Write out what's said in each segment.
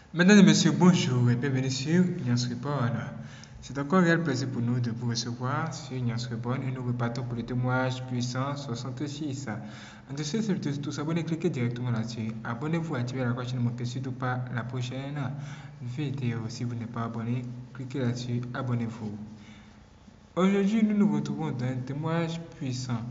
Mesdames et messieurs, bonjour et bienvenue sur Niance Reborn. C'est encore un réel plaisir pour nous de vous recevoir sur Niance Reborn et nous repartons pour le témoignage puissant 66. En dessous, c'est de tous abonner, cliquez directement là-dessus. Abonnez-vous, activez la cloche, ne manquez surtout pas la prochaine vidéo. Si vous n'êtes pas abonné, cliquez là-dessus, abonnez-vous. Aujourd'hui, nous nous retrouvons dans un témoignage puissant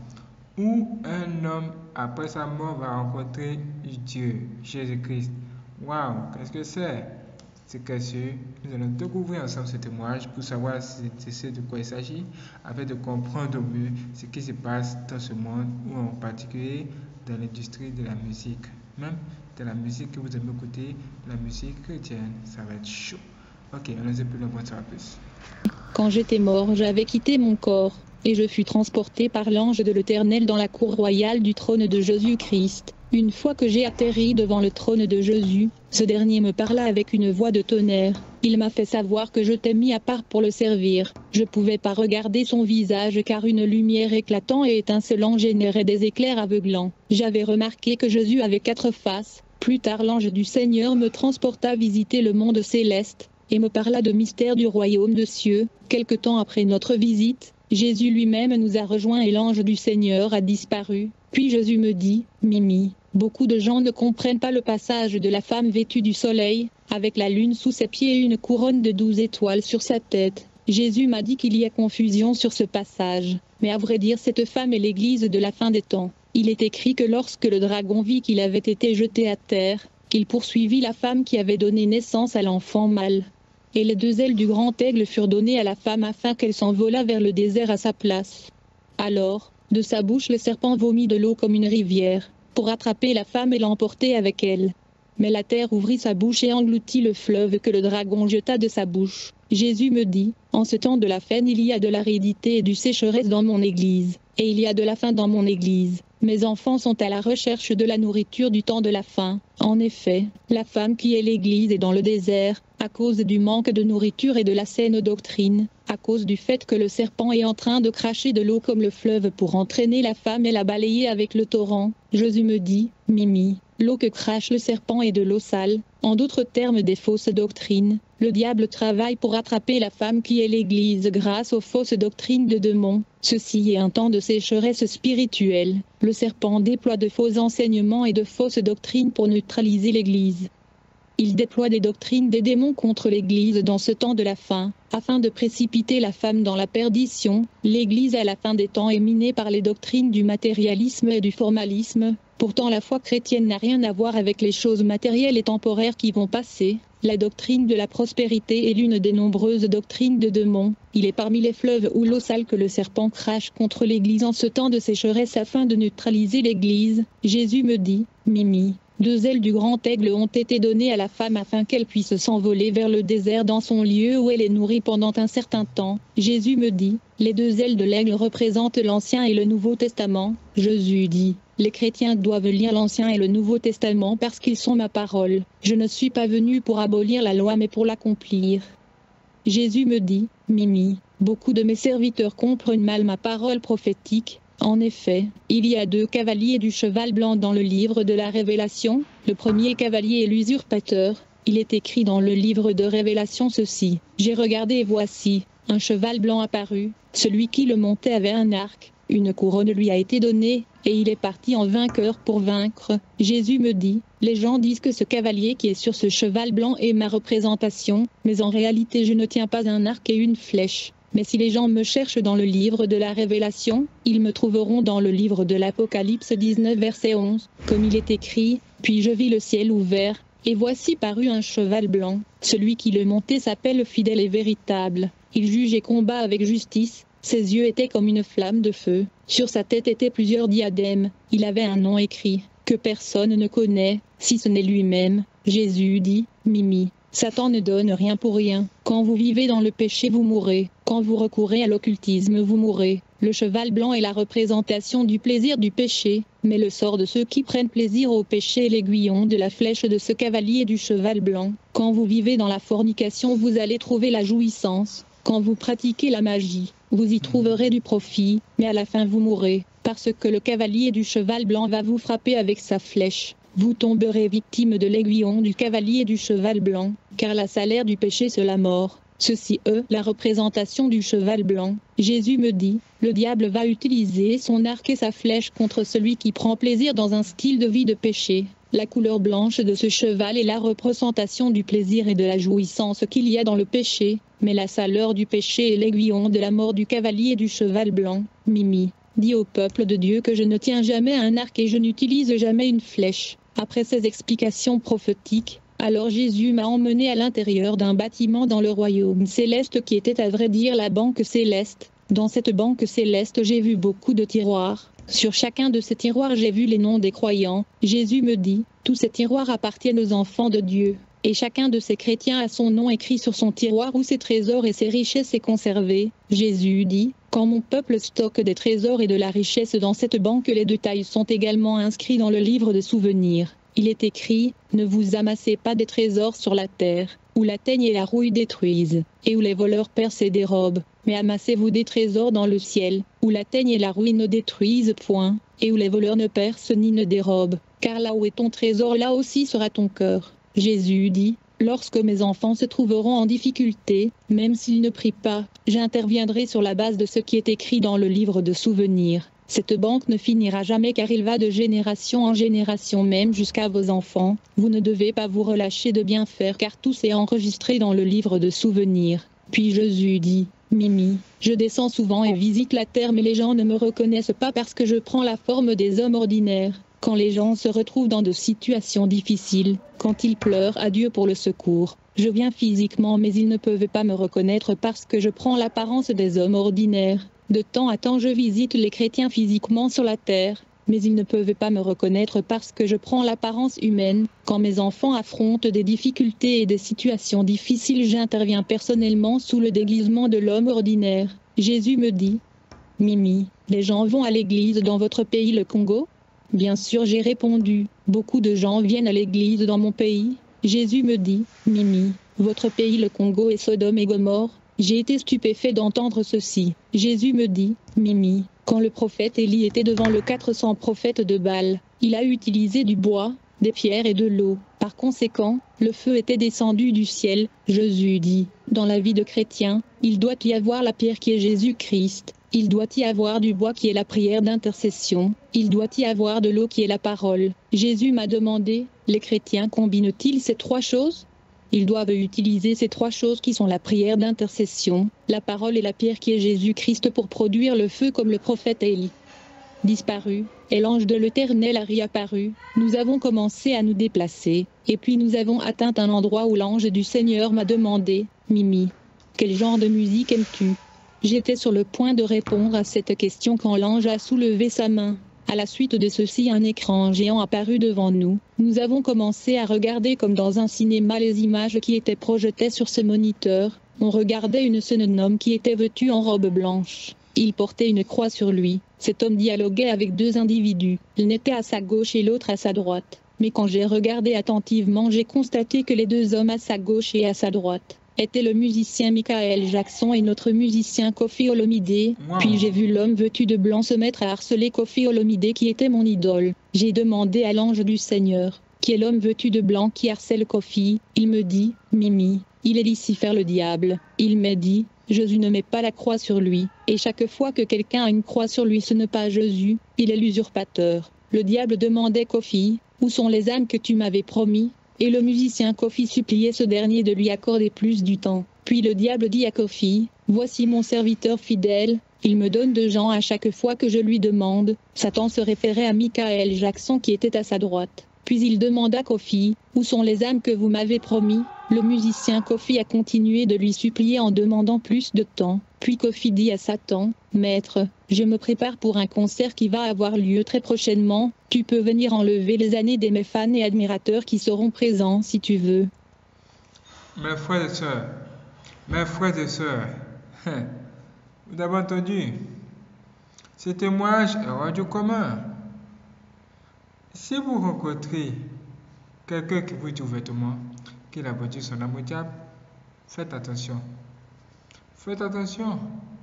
où un homme, après sa mort, va rencontrer Dieu, Jésus-Christ. Waouh, qu'est-ce que c'est? C'est que nous allons découvrir ensemble ce témoignage pour savoir de quoi il s'agit, afin de comprendre au mieux ce qui se passe dans ce monde, ou en particulier dans l'industrie de la musique. Même dans la musique que vous aimez écouter, la musique chrétienne, ça va être chaud. Ok, allons-y plus loin, ça va plus. Quand j'étais mort, j'avais quitté mon corps, et je fus transporté par l'ange de l'Éternel dans la cour royale du trône de Jésus-Christ. Une fois que j'ai atterri devant le trône de Jésus, ce dernier me parla avec une voix de tonnerre. Il m'a fait savoir que je t'ai mis à part pour le servir. Je pouvais pas regarder son visage car une lumière éclatant et étincelant générait des éclairs aveuglants. J'avais remarqué que Jésus avait 4 faces. Plus tard, l'ange du Seigneur me transporta visiter le monde céleste, et me parla de mystères du royaume de cieux. Quelque temps après notre visite, Jésus lui-même nous a rejoints et l'ange du Seigneur a disparu. Puis Jésus me dit, Mimi, beaucoup de gens ne comprennent pas le passage de la femme vêtue du soleil, avec la lune sous ses pieds et une couronne de 12 étoiles sur sa tête. Jésus m'a dit qu'il y a confusion sur ce passage, mais à vrai dire cette femme est l'église de la fin des temps. Il est écrit que lorsque le dragon vit qu'il avait été jeté à terre, qu'il poursuivit la femme qui avait donné naissance à l'enfant mâle. Et les 2 ailes du grand aigle furent données à la femme afin qu'elle s'envolât vers le désert à sa place. Alors, de sa bouche le serpent vomit de l'eau comme une rivière, pour attraper la femme et l'emporter avec elle. Mais la terre ouvrit sa bouche et engloutit le fleuve que le dragon jeta de sa bouche. Jésus me dit, en ce temps de la faim il y a de l'aridité et du sécheresse dans mon église, et il y a de la faim dans mon église. Mes enfants sont à la recherche de la nourriture du temps de la faim. En effet, la femme qui est l'Église est dans le désert, à cause du manque de nourriture et de la saine doctrine, à cause du fait que le serpent est en train de cracher de l'eau comme le fleuve pour entraîner la femme et la balayer avec le torrent. Jésus me dit, Mimi, l'eau que crache le serpent est de l'eau sale, en d'autres termes des fausses doctrines. Le diable travaille pour attraper la femme qui est l'Église grâce aux fausses doctrines de démons. Ceci est un temps de sécheresse spirituelle. Le serpent déploie de faux enseignements et de fausses doctrines pour neutraliser l'Église. Il déploie des doctrines des démons contre l'Église dans ce temps de la fin, afin de précipiter la femme dans la perdition. L'Église à la fin des temps est minée par les doctrines du matérialisme et du formalisme. Pourtant la foi chrétienne n'a rien à voir avec les choses matérielles et temporaires qui vont passer. La doctrine de la prospérité est l'une des nombreuses doctrines de démons. Il est parmi les fleuves ou l'eau sale que le serpent crache contre l'Église en ce temps de sécheresse afin de neutraliser l'Église. Jésus me dit, Mimi, 2 ailes du grand aigle ont été données à la femme afin qu'elle puisse s'envoler vers le désert dans son lieu où elle est nourrie pendant un certain temps. Jésus me dit, les 2 ailes de l'aigle représentent l'Ancien et le Nouveau Testament. Jésus dit, les chrétiens doivent lire l'Ancien et le Nouveau Testament parce qu'ils sont ma parole. Je ne suis pas venu pour abolir la loi mais pour l'accomplir. Jésus me dit, Mimi, beaucoup de mes serviteurs comprennent mal ma parole prophétique. En effet, il y a 2 cavaliers du cheval blanc dans le livre de la Révélation. Le premier cavalier est l'usurpateur. Il est écrit dans le livre de Révélation ceci. J'ai regardé et voici, un cheval blanc apparut. Celui qui le montait avait un arc. Une couronne lui a été donnée, et il est parti en vainqueur pour vaincre. Jésus me dit, les gens disent que ce cavalier qui est sur ce cheval blanc est ma représentation, mais en réalité je ne tiens pas un arc et une flèche. Mais si les gens me cherchent dans le livre de la Révélation, ils me trouveront dans le livre de l'Apocalypse 19 verset 11, comme il est écrit, puis je vis le ciel ouvert, et voici parut un cheval blanc. Celui qui le montait s'appelle fidèle et véritable. Il juge et combat avec justice. Ses yeux étaient comme une flamme de feu. Sur sa tête étaient plusieurs diadèmes. Il avait un nom écrit, que personne ne connaît, si ce n'est lui-même. Jésus dit, Mimi, Satan ne donne rien pour rien. Quand vous vivez dans le péché, vous mourrez. Quand vous recourez à l'occultisme, vous mourrez. Le cheval blanc est la représentation du plaisir du péché, mais le sort de ceux qui prennent plaisir au péché est l'aiguillon de la flèche de ce cavalier du cheval blanc. Quand vous vivez dans la fornication, vous allez trouver la jouissance. Quand vous pratiquez la magie, vous y trouverez du profit, mais à la fin vous mourrez, parce que le cavalier du cheval blanc va vous frapper avec sa flèche. vous tomberez victime de l'aiguillon du cavalier et du cheval blanc, car la salaire du péché c'est la mort. Ceci est la représentation du cheval blanc. Jésus me dit, le diable va utiliser son arc et sa flèche contre celui qui prend plaisir dans un style de vie de péché. La couleur blanche de ce cheval est la représentation du plaisir et de la jouissance qu'il y a dans le péché, mais la salaire du péché est l'aiguillon de la mort du cavalier et du cheval blanc. Mimi, dis au peuple de Dieu que je ne tiens jamais un arc et je n'utilise jamais une flèche. Après ces explications prophétiques, alors Jésus m'a emmené à l'intérieur d'un bâtiment dans le royaume céleste qui était à vrai dire la banque céleste. Dans cette banque céleste j'ai vu beaucoup de tiroirs. Sur chacun de ces tiroirs j'ai vu les noms des croyants. Jésus me dit, tous ces tiroirs appartiennent aux enfants de Dieu. Et chacun de ces chrétiens a son nom écrit sur son tiroir où ses trésors et ses richesses est conservé. Jésus dit, quand mon peuple stocke des trésors et de la richesse dans cette banque, les détails sont également inscrits dans le livre de souvenirs. Il est écrit, ne vous amassez pas des trésors sur la terre, où la teigne et la rouille détruisent, et où les voleurs percent et dérobent, mais amassez-vous des trésors dans le ciel, où la teigne et la rouille ne détruisent point, et où les voleurs ne percent ni ne dérobent, car là où est ton trésor, là aussi sera ton cœur. Jésus dit, lorsque mes enfants se trouveront en difficulté, même s'ils ne prient pas, j'interviendrai sur la base de ce qui est écrit dans le livre de souvenirs. Cette banque ne finira jamais car il va de génération en génération même jusqu'à vos enfants. Vous ne devez pas vous relâcher de bien faire car tout est enregistré dans le livre de souvenirs. Puis Jésus dit, Mimi, je descends souvent et visite la terre mais les gens ne me reconnaissent pas parce que je prends la forme des hommes ordinaires. Quand les gens se retrouvent dans de situations difficiles, quand ils pleurent à Dieu pour le secours, je viens physiquement mais ils ne peuvent pas me reconnaître parce que je prends l'apparence des hommes ordinaires. De temps à temps je visite les chrétiens physiquement sur la terre, mais ils ne peuvent pas me reconnaître parce que je prends l'apparence humaine. Quand mes enfants affrontent des difficultés et des situations difficiles, j'interviens personnellement sous le déguisement de l'homme ordinaire. Jésus me dit, Mimi, les gens vont à l'église dans votre pays le Congo? Bien sûr j'ai répondu, beaucoup de gens viennent à l'église dans mon pays. Jésus me dit, Mimi, votre pays le Congo est Sodome et Gomorrhe. J'ai été stupéfait d'entendre ceci. Jésus me dit, Mimi, quand le prophète Élie était devant le 400 prophètes de Baal, il a utilisé du bois, des pierres et de l'eau. Par conséquent, le feu était descendu du ciel. Jésus dit, dans la vie de chrétien, il doit y avoir la pierre qui est Jésus-Christ. Il doit y avoir du bois qui est la prière d'intercession. Il doit y avoir de l'eau qui est la parole. Jésus m'a demandé, les chrétiens combinent-ils ces trois choses? Ils doivent utiliser ces trois choses qui sont la prière d'intercession, la parole et la pierre qui est Jésus-Christ pour produire le feu comme le prophète Élie. Disparu, et l'ange de l'Éternel a réapparu, nous avons commencé à nous déplacer, et puis nous avons atteint un endroit où l'ange du Seigneur m'a demandé, Mimi, quel genre de musique aimes-tu? J'étais sur le point de répondre à cette question quand l'ange a soulevé sa main. À la suite de ceci, un écran géant apparut devant nous. Nous avons commencé à regarder comme dans un cinéma les images qui étaient projetées sur ce moniteur. On regardait une jeune homme qui était vêtue en robe blanche. Il portait une croix sur lui. Cet homme dialoguait avec deux individus. L'un était à sa gauche et l'autre à sa droite. Mais quand j'ai regardé attentivement, j'ai constaté que les deux hommes à sa gauche et à sa droite était le musicien Michael Jackson et notre musicien Koffi Olomide. Puis j'ai vu l'homme vêtu de blanc se mettre à harceler Koffi Olomide qui était mon idole. J'ai demandé à l'ange du Seigneur, qui est l'homme vêtu de blanc qui harcèle Koffi. Il me dit, Mimi, il est Lucifer le diable. Il m'a dit, Jésus ne met pas la croix sur lui. Et chaque fois que quelqu'un a une croix sur lui, ce n'est pas Jésus, il est l'usurpateur. Le diable demandait Koffi, où sont les âmes que tu m'avais promis? Et le musicien Koffi suppliait ce dernier de lui accorder plus du temps. Puis le diable dit à Koffi, voici mon serviteur fidèle, il me donne de gens à chaque fois que je lui demande. Satan se référait à Michael Jackson qui était à sa droite. Puis il demanda à Koffi, où sont les âmes que vous m'avez promis? Le musicien Koffi a continué de lui supplier en demandant plus de temps. Puis Koffi dit à Satan, Maître, je me prépare pour un concert qui va avoir lieu très prochainement, tu peux venir enlever les années de mes fans et admirateurs qui seront présents si tu veux. Mes frères et sœurs, vous avez entendu? Ce témoignage est hors du commun. Si vous rencontrez quelqu'un qui vous dit ouvertement qu'il a vendu son âme au diable, faites attention. Faites attention.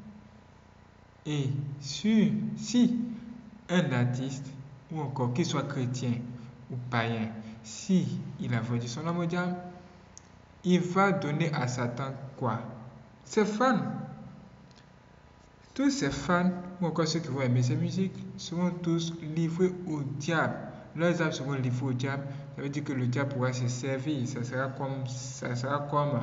Et si un artiste, ou encore qu'il soit chrétien, ou païen, si il a vendu son âme au diable, il va donner à Satan quoi? Ses fans. Tous ces fans, ou encore ceux qui vont aimer ses musiques, seront tous livrés au diable. Leurs âmes seront livrées au diable. Ça veut dire que le diable pourra se servir. Ça sera comme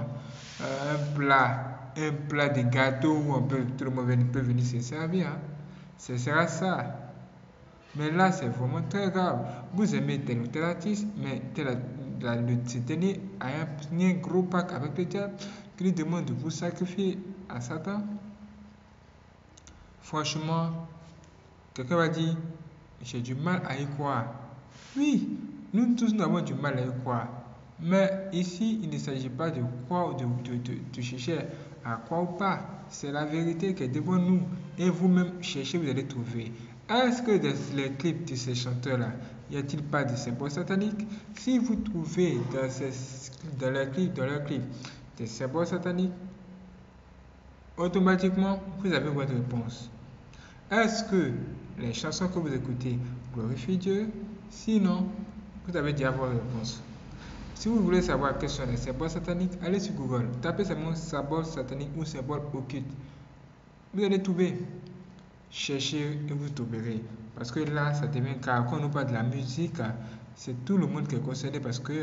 un plat de gâteau où tout le monde peut venir se servir. Hein. Ce sera ça. Mais là, c'est vraiment très grave. Vous aimez tel ou tel artiste, mais ce dernier a un gros pacte avec le diable qui lui demande de vous sacrifier à Satan. Franchement, quelqu'un va dire, j'ai du mal à y croire. Oui, nous tous nous avons du mal à y croire. Mais ici, il ne s'agit pas de croire, de chercher à croire ou pas. C'est la vérité qui est devant nous. Et vous-même, cherchez, vous allez trouver. Est-ce que dans les clips de ces chanteurs-là, n'y a-t-il pas de symboles sataniques? Si vous trouvez dans leurs clips des symboles sataniques, automatiquement, vous avez votre réponse. Est-ce que les chansons que vous écoutez glorifient Dieu? Sinon, vous avez déjà votre réponse. Si vous voulez savoir quels sont les symboles sataniques, allez sur Google, tapez seulement symbole satanique ou symbole occulte. Vous allez trouver. Cherchez et vous trouverez. Parce que là, ça devient grave. Quand on nous parle de la musique, c'est tout le monde qui est concerné parce que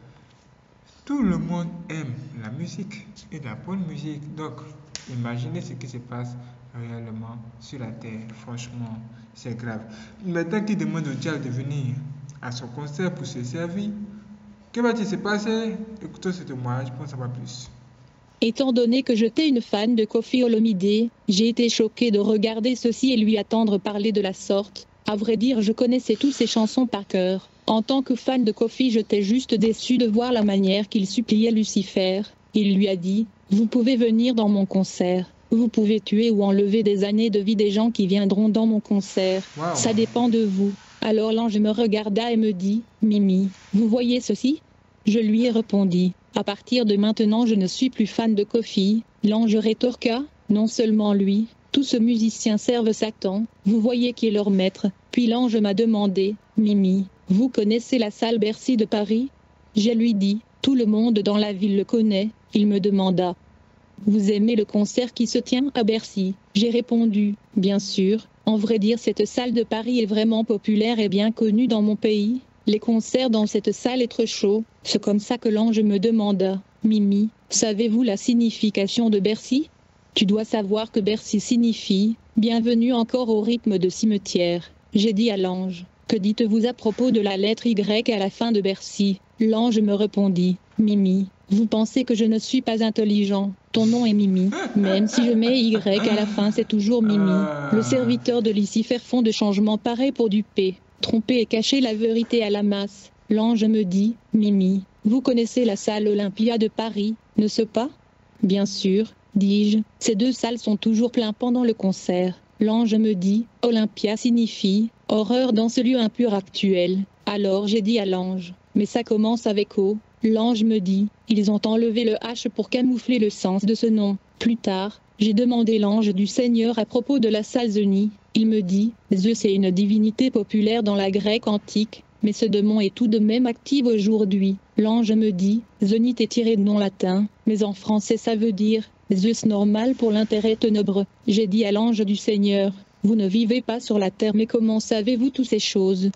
tout le monde aime la musique et la bonne musique. Donc, imaginez ce qui se passe réellement sur la terre. Franchement, c'est grave. Maintenant qu'il demande au diable de venir à son concert pour se servir, que va-t-il se passer? Écoutez ce témoignage pour en savoir plus. Étant donné que j'étais une fan de Koffi Olomide, j'ai été choquée de regarder ceci et lui attendre parler de la sorte. À vrai dire, je connaissais toutes ses chansons par cœur. En tant que fan de Koffi, j'étais juste déçue de voir la manière qu'il suppliait Lucifer. Il lui a dit, « Vous pouvez venir dans mon concert. Vous pouvez tuer ou enlever des années de vie des gens qui viendront dans mon concert. Wow. Ça dépend de vous. » Alors l'ange me regarda et me dit, « Mimi, vous voyez ceci ?» Je lui ai répondu, « À partir de maintenant je ne suis plus fan de Koffi. » L'ange rétorqua, « Non seulement lui, tous ces musiciens servent Satan, vous voyez qui est leur maître. » Puis l'ange m'a demandé, « Mimi, vous connaissez la salle Bercy de Paris ?» Je lui dis, « Tout le monde dans la ville le connaît. » Il me demanda, « Vous aimez le concert qui se tient à Bercy ?» J'ai répondu, « Bien sûr, en vrai dire cette salle de Paris est vraiment populaire et bien connue dans mon pays. Les concerts dans cette salle est trop chaud. » C'est comme ça que l'ange me demanda, « Mimi, savez-vous la signification de Bercy ?» Tu dois savoir que Bercy signifie « Bienvenue encore au rythme de cimetière ». J'ai dit à l'ange, « Que dites-vous à propos de la lettre Y à la fin de Bercy ?» L'ange me répondit, « Mimi, vous pensez que je ne suis pas intelligent. Ton nom est Mimi. Même si je mets Y à la fin, c'est toujours Mimi. Le serviteur de Lucifer font de changements pareils pour duper, tromper et cacher la vérité à la masse. » L'ange me dit, « Mimi, vous connaissez la salle Olympia de Paris, n'est-ce pas ?» Bien sûr, dis-je, ces deux salles sont toujours pleines pendant le concert. L'ange me dit, « Olympia signifie « horreur dans ce lieu impur actuel ». Alors j'ai dit à l'ange, « Mais ça commence avec O ». L'ange me dit, « Ils ont enlevé le H pour camoufler le sens de ce nom. » Plus tard, j'ai demandé l'ange du Seigneur à propos de la salle Zénith. Il me dit, « Zeus est une divinité populaire dans la Grèce antique. Mais ce démon est tout de même actif aujourd'hui. » L'ange me dit, Zénith est tiré de nom latin, mais en français ça veut dire Zeus normal pour l'intérêt ténébreux. J'ai dit à l'ange du Seigneur, vous ne vivez pas sur la terre, mais comment savez-vous toutes ces choses?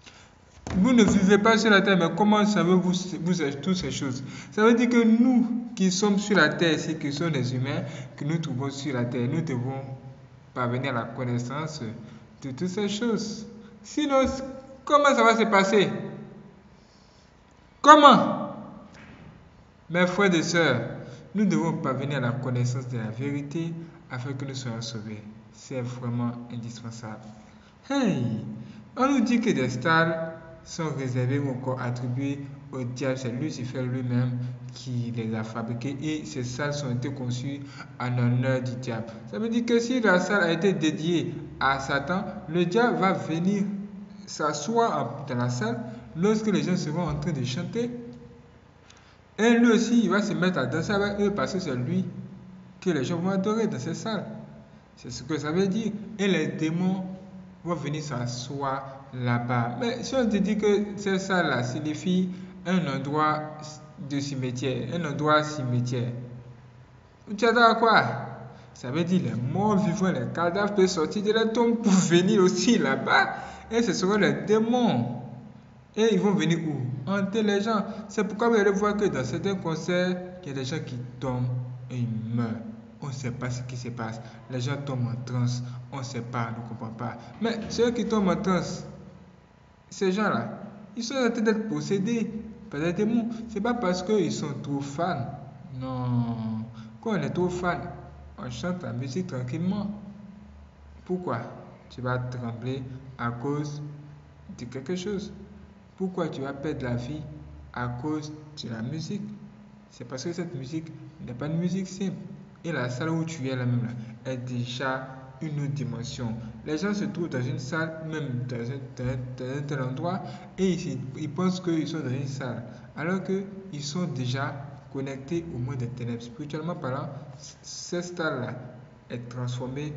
Vous ne vivez pas sur la terre, mais comment savez-vous toutes ces choses? Ça veut dire que nous qui sommes sur la terre, c'est qui sommes des humains, que nous trouvons sur la terre, nous devons parvenir à la connaissance de toutes ces choses. Sinon, comment ça va se passer? Comment? Mes frères et sœurs, nous devons parvenir à la connaissance de la vérité afin que nous soyons sauvés. C'est vraiment indispensable. Hey! On nous dit que des stars sont réservées ou encore attribuées au diable. C'est Lucifer lui-même qui les a fabriquées et ces salles ont été conçues en honneur du diable. Ça veut dire que si la salle a été dédiée à Satan, le diable va venir s'asseoir dans la salle lorsque les gens seront en train de chanter. Et lui aussi, il va se mettre à danser avec eux parce que c'est lui que les gens vont adorer dans ces salles. C'est ce que ça veut dire. Et les démons vont venir s'asseoir là-bas. Mais si on te dit que cette salle-là signifie un endroit de cimetière, un endroit cimetière, tu attends à quoi? Ça veut dire les morts vivants, les cadavres peuvent sortir de la tombe pour venir aussi là-bas. Et ce seront les démons. Et ils vont venir où? Hanter les gens. C'est pourquoi vous allez voir que dans certains concerts, il y a des gens qui tombent et ils meurent. On ne sait pas ce qui se passe. Les gens tombent en transe. On ne sait pas, on ne comprend pas. Mais ceux qui tombent en transe, ces gens-là, ils sont en train d'être possédés par des démons. Ce n'est pas parce qu'ils sont trop fans. Non. Quand on est trop fan, on chante la musique tranquillement. Pourquoi tu vas trembler à cause de quelque chose? Pourquoi tu vas perdre la vie à cause de la musique? C'est parce que cette musique n'est pas une musique simple. Et la salle où tu es là même là, est déjà une autre dimension. Les gens se trouvent dans une salle, même dans un tel endroit, et ils pensent qu'ils sont dans une salle, alors qu'ils sont déjà connectés au monde des ténèbres. Spirituellement parlant, cette salle-là est transformée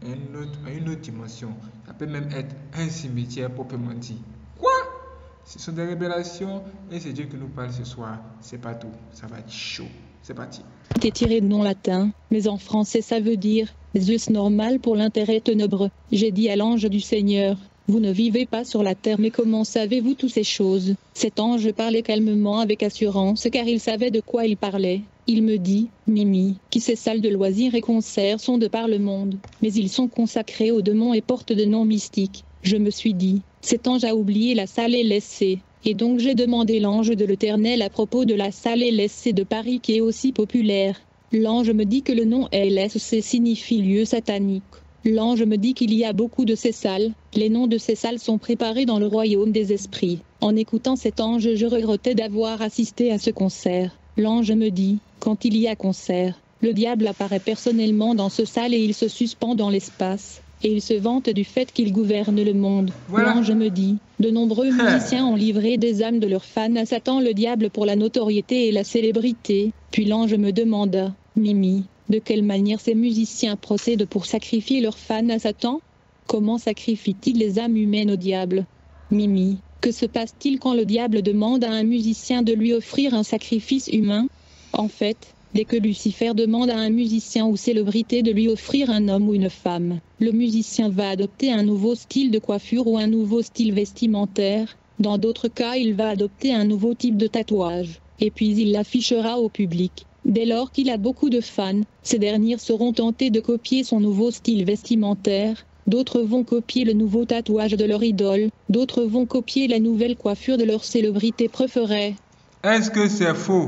en une autre dimension. Ça peut même être un cimetière proprement dit. Quoi? Ce sont des révélations et c'est Dieu qui nous parle ce soir. C'est pas tout. Ça va être chaud. C'est parti. C'est tiré de nom latin, mais en français ça veut dire Zeus normal pour l'intérêt ténébreux. J'ai dit à l'ange du Seigneur, vous ne vivez pas sur la terre, mais comment savez-vous toutes ces choses? Cet ange parlait calmement avec assurance car il savait de quoi il parlait. Il me dit, Mimi, qui ces salles de loisirs et concerts sont de par le monde, mais ils sont consacrés aux démons et portent de noms mystiques. Je me suis dit, cet ange a oublié la salle LSC. Et donc j'ai demandé l'ange de l'Éternel à propos de la salle LSC de Paris qui est aussi populaire. L'ange me dit que le nom LSC signifie lieu satanique. L'ange me dit qu'il y a beaucoup de ces salles. Les noms de ces salles sont préparés dans le royaume des esprits. En écoutant cet ange, je regrettais d'avoir assisté à ce concert. L'ange me dit, quand il y a concert, le diable apparaît personnellement dans ce salle et il se suspend dans l'espace. Et il se vante du fait qu'il gouverne le monde. Voilà. L'ange me dit, de nombreux musiciens ont livré des âmes de leurs fans à Satan le diable pour la notoriété et la célébrité. Puis l'ange me demanda, Mimi, de quelle manière ces musiciens procèdent pour sacrifier leurs fans à Satan? Comment sacrifient-ils les âmes humaines au diable? Mimi, que se passe-t-il quand le diable demande à un musicien de lui offrir un sacrifice humain? En fait, dès que Lucifer demande à un musicien ou célébrité de lui offrir un homme ou une femme, le musicien va adopter un nouveau style de coiffure ou un nouveau style vestimentaire. Dans d'autres cas, il va adopter un nouveau type de tatouage. Et puis il l'affichera au public. Dès lors qu'il a beaucoup de fans, ces derniers seront tentés de copier son nouveau style vestimentaire. D'autres vont copier le nouveau tatouage de leur idole. D'autres vont copier la nouvelle coiffure de leur célébrité préférée. Est-ce que c'est faux?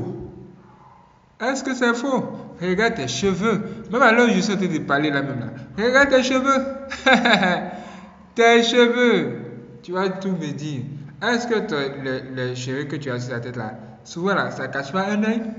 Est-ce que c'est faux? Regarde tes cheveux. Même alors, je suis en train de parler là même là. Regarde tes cheveux. Tes cheveux. Tu vas tout me dire. Est-ce que les cheveux que tu as sur la tête là, souvent là, ça cache pas un œil?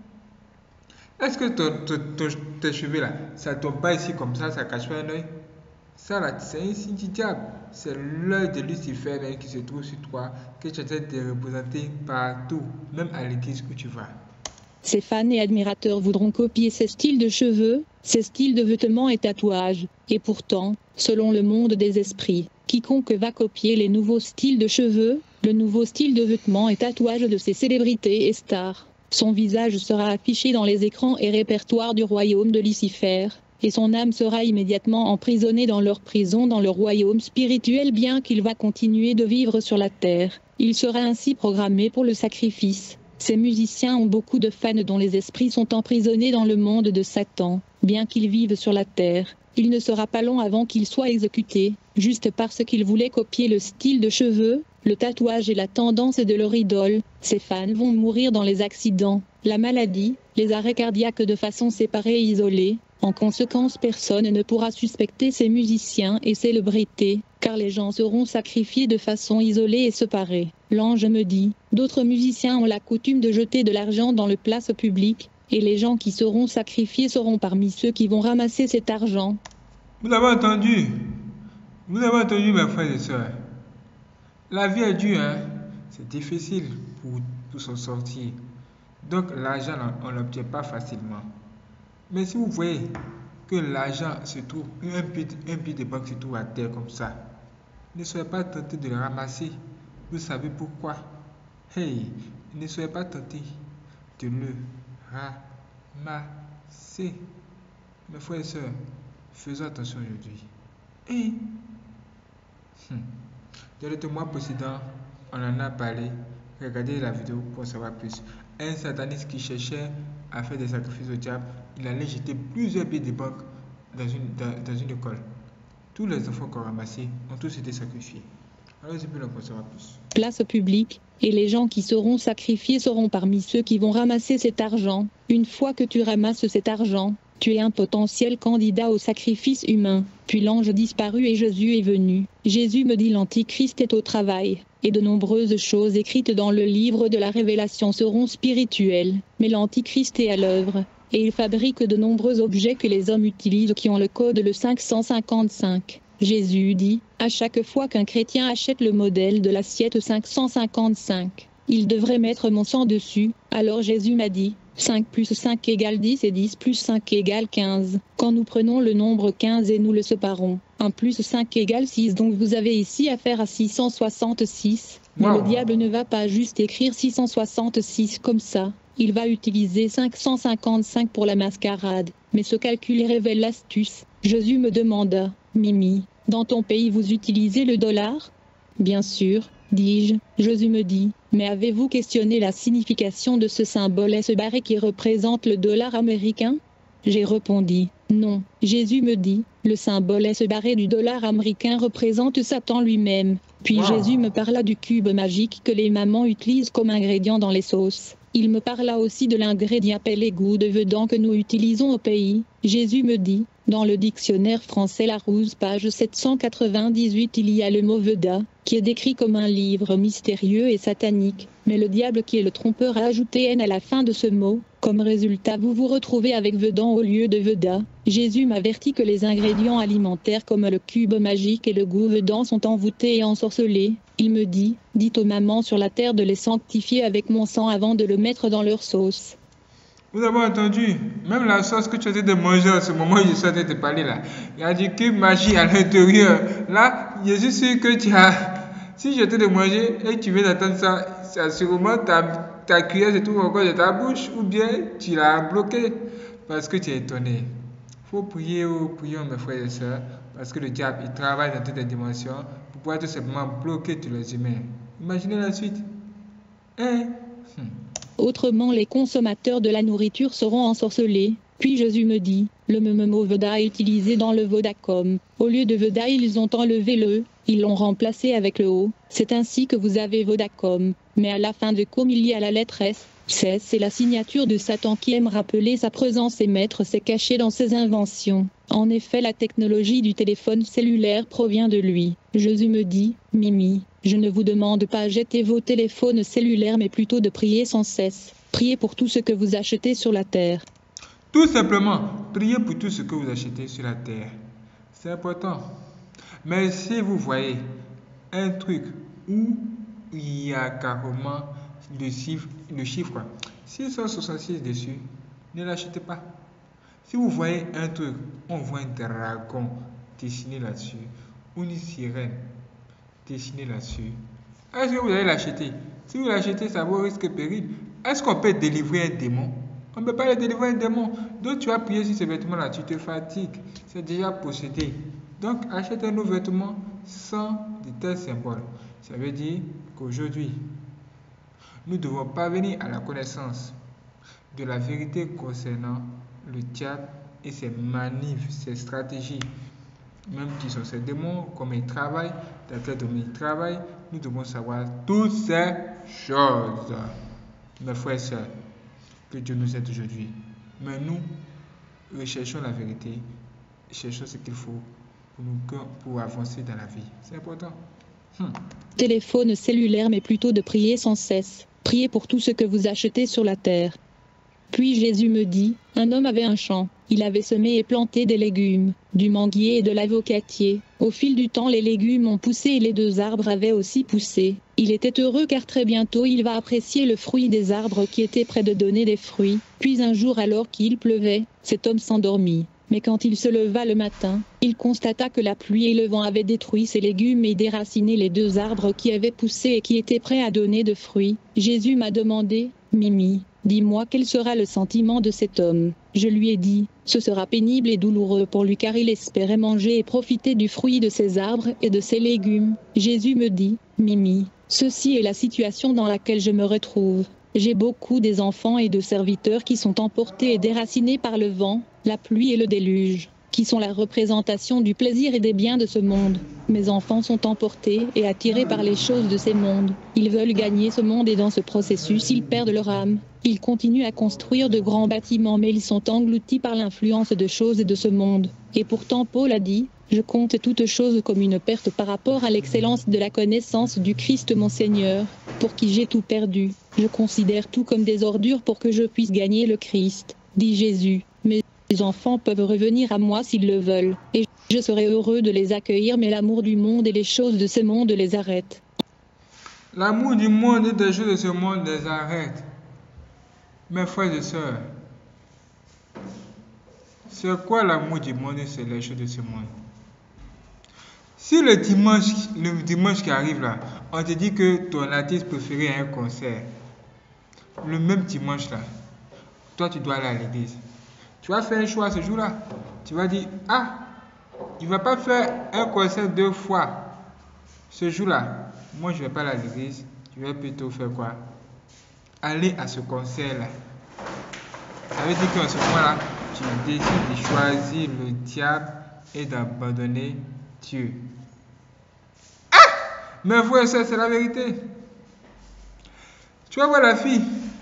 Est-ce que tes cheveux là, ça tombe pas ici comme ça cache pas un œil? Ça là, c'est un signe du diable. C'est l'œil de Lucifer là, qui se trouve sur toi, que tu essaies de représenter partout, même à l'église où tu vas. Ses fans et admirateurs voudront copier ses styles de cheveux, ses styles de vêtements et tatouages. Et pourtant, selon le monde des esprits, quiconque va copier les nouveaux styles de cheveux, le nouveau style de vêtements et tatouages de ces célébrités et stars, son visage sera affiché dans les écrans et répertoires du royaume de Lucifer, et son âme sera immédiatement emprisonnée dans leur prison dans le royaume spirituel bien qu'il va continuer de vivre sur la terre. Il sera ainsi programmé pour le sacrifice. Ces musiciens ont beaucoup de fans dont les esprits sont emprisonnés dans le monde de Satan. Bien qu'ils vivent sur la terre, il ne sera pas long avant qu'ils soient exécutés, juste parce qu'ils voulaient copier le style de cheveux, le tatouage et la tendance de leur idole. Ces fans vont mourir dans les accidents, la maladie, les arrêts cardiaques de façon séparée et isolée. En conséquence, personne ne pourra suspecter ces musiciens et célébrités, car les gens seront sacrifiés de façon isolée et séparée. L'ange me dit, d'autres musiciens ont la coutume de jeter de l'argent dans le place publique, et les gens qui seront sacrifiés seront parmi ceux qui vont ramasser cet argent. Vous avez entendu? Vous avez entendu, mes frères et sœurs? La vie est dure, hein? C'est difficile pour s'en sortir. Donc l'argent, on ne l'obtient pas facilement. Mais si vous voyez que l'argent se trouve, un billet de banque se trouve à terre comme ça, Ne soyez pas tentés de le ramasser. Vous savez pourquoi? Hey, ne soyez pas tentés de le ramasser. Mes frères et sœurs, faisons attention aujourd'hui. Et dans le mois précédent, on en a parlé. Regardez la vidéo pour en savoir plus. Un sataniste qui cherchait à faire des sacrifices au diable, il allait jeter plusieurs billets de banque dans une école. Tous les enfants qu'on ramassait ont tous été sacrifiés. Alors, je peux en savoir plus. Place publique, et les gens qui seront sacrifiés seront parmi ceux qui vont ramasser cet argent. Une fois que tu ramasses cet argent, tu es un potentiel candidat au sacrifice humain. Puis l'ange disparut et Jésus est venu. Jésus me dit l'Antichrist est au travail, et de nombreuses choses écrites dans le livre de la Révélation seront spirituelles. Mais l'Antichrist est à l'œuvre, et il fabrique de nombreux objets que les hommes utilisent qui ont le code le 555. Jésus dit, à chaque fois qu'un chrétien achète le modèle de l'assiette 555, il devrait mettre mon sang dessus. Alors Jésus m'a dit, 5 plus 5 égale 10 et 10 plus 5 égale 15. Quand nous prenons le nombre 15 et nous le séparons, 1 plus 5 égale 6. Donc vous avez ici affaire à 666. Mais le diable ne va pas juste écrire 666 comme ça. Il va utiliser 555 pour la mascarade. Mais ce calcul révèle l'astuce. Jésus me demanda, Mimi, dans ton pays vous utilisez le dollar? Bien sûr, dis-je. Jésus me dit, mais avez-vous questionné la signification de ce symbole S barré qui représente le dollar américain? J'ai répondu, non. Jésus me dit, le symbole S barré du dollar américain représente Satan lui-même. Puis Jésus me parla du cube magique que les mamans utilisent comme ingrédient dans les sauces. Il me parla aussi de l'ingrédient appelé goût de vedant que nous utilisons au pays. Jésus me dit, dans le dictionnaire français Larousse page 798 il y a le mot Veda, qui est décrit comme un livre mystérieux et satanique, mais le diable qui est le trompeur a ajouté N à la fin de ce mot. Comme résultat vous vous retrouvez avec Vedan au lieu de Veda. Jésus m'avertit que les ingrédients alimentaires comme le cube magique et le goût Vedan sont envoûtés et ensorcelés. Il me dit, dites aux mamans sur la terre de les sanctifier avec mon sang avant de le mettre dans leur sauce. Vous avez entendu, même la sauce que tu étais de manger à ce moment où je suis en train de te parler là, il y a du cube magique à l'intérieur. Là, je suis sûr que tu as, si j'étais de manger et que tu viens d'entendre ça, c'est sûrement ta cuillère se trouve encore dans ta bouche ou bien tu l'as bloqué parce que tu es étonné. Il faut prier, prions mes frères et sœurs, parce que le diable il travaille dans toutes les dimensions pour pouvoir tout simplement bloquer tous les humains. Imaginez la suite. Autrement les consommateurs de la nourriture seront ensorcelés. Puis Jésus me dit, le même mot Veda est utilisé dans le Vodacom. Au lieu de Veda ils ont enlevé le, ils l'ont remplacé avec le O. C'est ainsi que vous avez Vodacom. Mais à la fin de com il y a la lettre S. C'est la signature de Satan qui aime rappeler sa présence et mettre ses cachets dans ses inventions. En effet la technologie du téléphone cellulaire provient de lui. Jésus me dit, Mimi, je ne vous demande pas de jeter vos téléphones cellulaires mais plutôt de prier sans cesse. Priez pour tout ce que vous achetez sur la terre. Tout simplement, priez pour tout ce que vous achetez sur la terre. C'est important. Mais si vous voyez un truc où il y a carrément le chiffre 666 dessus, ne l'achetez pas. Si vous voyez un truc, on voit un dragon dessiné là-dessus, ou une sirène dessinée là-dessus, est-ce que vous allez l'acheter? Si vous l'achetez, ça vaut risque péril. Est-ce qu'on peut délivrer un démon? On ne peut pas le délivrer un démon. Donc tu vas prier sur ces vêtements-là, tu te fatigues, c'est déjà possédé. Donc achète un nouveau vêtement sans de tels symboles. Ça veut dire qu'aujourd'hui, nous devons parvenir à la connaissance de la vérité concernant le diable et ses manifs, ses stratégies, même qui sont ses démons, comment ils travaillent, dans quel domaine ils travaillent. Nous devons savoir toutes ces choses. Mes frères et sœurs, que Dieu nous aide aujourd'hui. Mais nous recherchons la vérité, cherchons ce qu'il faut pour avancer dans la vie. C'est important. Téléphone cellulaire mais plutôt de prier sans cesse. Priez pour tout ce que vous achetez sur la terre. Puis Jésus me dit, un homme avait un champ. Il avait semé et planté des légumes, du manguier et de l'avocatier. Au fil du temps les légumes ont poussé et les 2 arbres avaient aussi poussé. Il était heureux car très bientôt il va apprécier le fruit des arbres qui étaient près de donner des fruits. Puis un jour alors qu'il pleuvait, cet homme s'endormit. Mais quand il se leva le matin, il constata que la pluie et le vent avaient détruit ses légumes et déraciné les 2 arbres qui avaient poussé et qui étaient prêts à donner de fruits. Jésus m'a demandé, Mimi, dis-moi quel sera le sentiment de cet homme. Je lui ai dit, ce sera pénible et douloureux pour lui car il espérait manger et profiter du fruit de ses arbres et de ses légumes. Jésus me dit, Mimi, ceci est la situation dans laquelle je me retrouve. J'ai beaucoup des enfants et de serviteurs qui sont emportés et déracinés par le vent, la pluie et le déluge, qui sont la représentation du plaisir et des biens de ce monde. Mes enfants sont emportés et attirés par les choses de ces mondes. Ils veulent gagner ce monde et dans ce processus ils perdent leur âme. Ils continuent à construire de grands bâtiments mais ils sont engloutis par l'influence de choses de ce monde. Et pourtant Paul a dit, je compte toutes choses comme une perte par rapport à l'excellence de la connaissance du Christ mon Seigneur, pour qui j'ai tout perdu. Je considère tout comme des ordures pour que je puisse gagner le Christ, dit Jésus. Mes enfants peuvent revenir à moi s'ils le veulent, et je serai heureux de les accueillir mais l'amour du monde et les choses de ce monde les arrêtent. L'amour du monde et des choses de ce monde les arrête. Mes frères et sœurs, c'est quoi l'amour du monde et c'est les choses de ce monde? Si le dimanche qui arrive là, on te dit que ton artiste préféré a un concert, le même dimanche là, toi tu dois aller à l'église. Tu vas faire un choix ce jour-là. Tu vas dire, ah, il ne va pas faire un concert 2 fois ce jour-là. Moi je ne vais pas aller à l'église, je vais plutôt faire quoi? Aller à ce concert-là. Ça veut dire qu'en ce moment-là, tu décides de choisir le diable et d'abandonner Dieu. Mais frère et soeur, c'est la vérité. Tu vas voir la fille.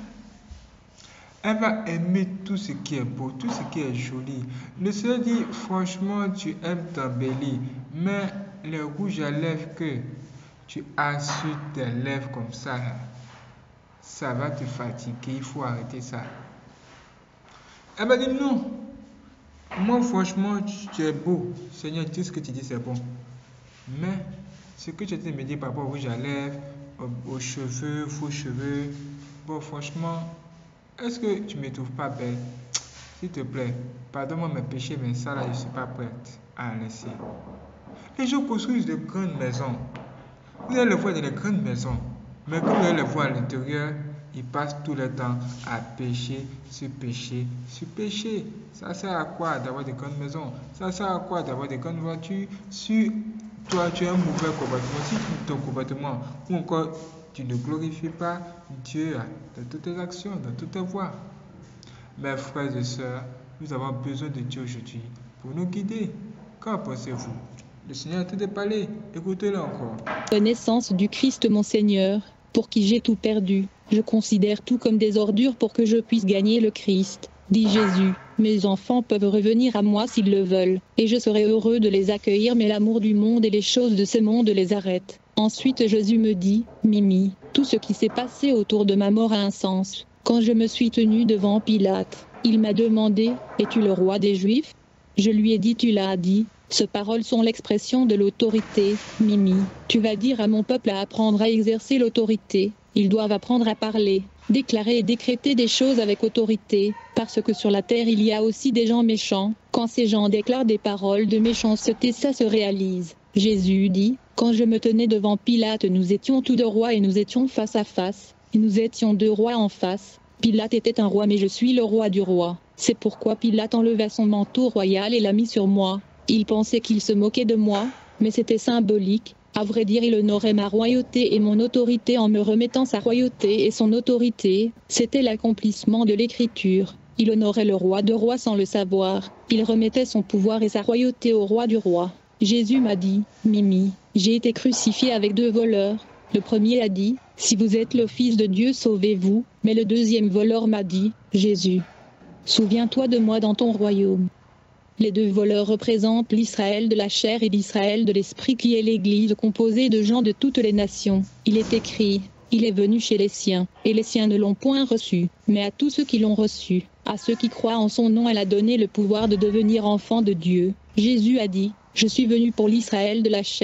Elle va aimer tout ce qui est beau, tout ce qui est joli. Le Seigneur dit, franchement, tu aimes t'embellir. Mais le rouge à lèvres que tu as sur tes lèvres comme ça, ça va te fatiguer. Il faut arrêter ça. Elle m'a dit, non. Moi, franchement, tu es beau. Seigneur, tout ce que tu dis, c'est bon. Mais ce que tu me dis par rapport au rouge à lèvres, aux cheveux, faux cheveux, bon, franchement, est-ce que tu ne me trouves pas belle? S'il te plaît, pardonne-moi mes péchés, mais ça là, je ne suis pas prête à laisser. Les gens construisent de grandes maisons. Vous allez le voir dans les grandes maisons. Mais comme vous allez le voir à l'intérieur, ils passent tout le temps à pécher, se pécher, se pécher. Ça sert à quoi d'avoir des grandes maisons? Ça sert à quoi d'avoir des grandes voitures? Si toi, tu as un mauvais comportement, si ton comportement, ou encore tu ne glorifies pas Dieu dans toutes tes actions, dans toutes tes voies. Mes frères et sœurs, nous avons besoin de Dieu aujourd'hui pour nous guider. Qu'en pensez-vous? Le Seigneur a tout parlé, écoutez-le encore. Connaissance du Christ mon Seigneur, pour qui j'ai tout perdu. Je considère tout comme des ordures pour que je puisse gagner le Christ, dit Jésus. Mes enfants peuvent revenir à moi s'ils le veulent, et je serai heureux de les accueillir mais l'amour du monde et les choses de ce monde les arrêtent. Ensuite Jésus me dit, Mimi, tout ce qui s'est passé autour de ma mort a un sens. Quand je me suis tenue devant Pilate, il m'a demandé, es-tu le roi des Juifs? Je lui ai dit, tu l'as dit. Ces paroles sont l'expression de l'autorité. Mimi, tu vas dire à mon peuple à apprendre à exercer l'autorité. Ils doivent apprendre à parler, déclarer et décréter des choses avec autorité, parce que sur la terre il y a aussi des gens méchants. Quand ces gens déclarent des paroles de méchanceté, ça se réalise. Jésus dit, quand je me tenais devant Pilate, nous étions tous 2 rois et nous étions face à face. Et nous étions 2 rois en face. Pilate était un roi mais je suis le roi du roi. C'est pourquoi Pilate enleva son manteau royal et l'a mis sur moi. Il pensait qu'il se moquait de moi, mais c'était symbolique. À vrai dire, il honorait ma royauté et mon autorité en me remettant sa royauté et son autorité. C'était l'accomplissement de l'écriture. Il honorait le roi de rois sans le savoir. Il remettait son pouvoir et sa royauté au roi du roi. Jésus m'a dit, Mimi, j'ai été crucifié avec 2 voleurs. Le premier a dit, si vous êtes le Fils de Dieu, sauvez-vous. Mais le deuxième voleur m'a dit, Jésus, souviens-toi de moi dans ton royaume. Les 2 voleurs représentent l'Israël de la chair et l'Israël de l'esprit qui est l'Église composée de gens de toutes les nations. Il est écrit, il est venu chez les siens, et les siens ne l'ont point reçu, mais à tous ceux qui l'ont reçu, à ceux qui croient en son nom, elle a donné le pouvoir de devenir enfants de Dieu. Jésus a dit, je suis venu pour l'Israël de la chair,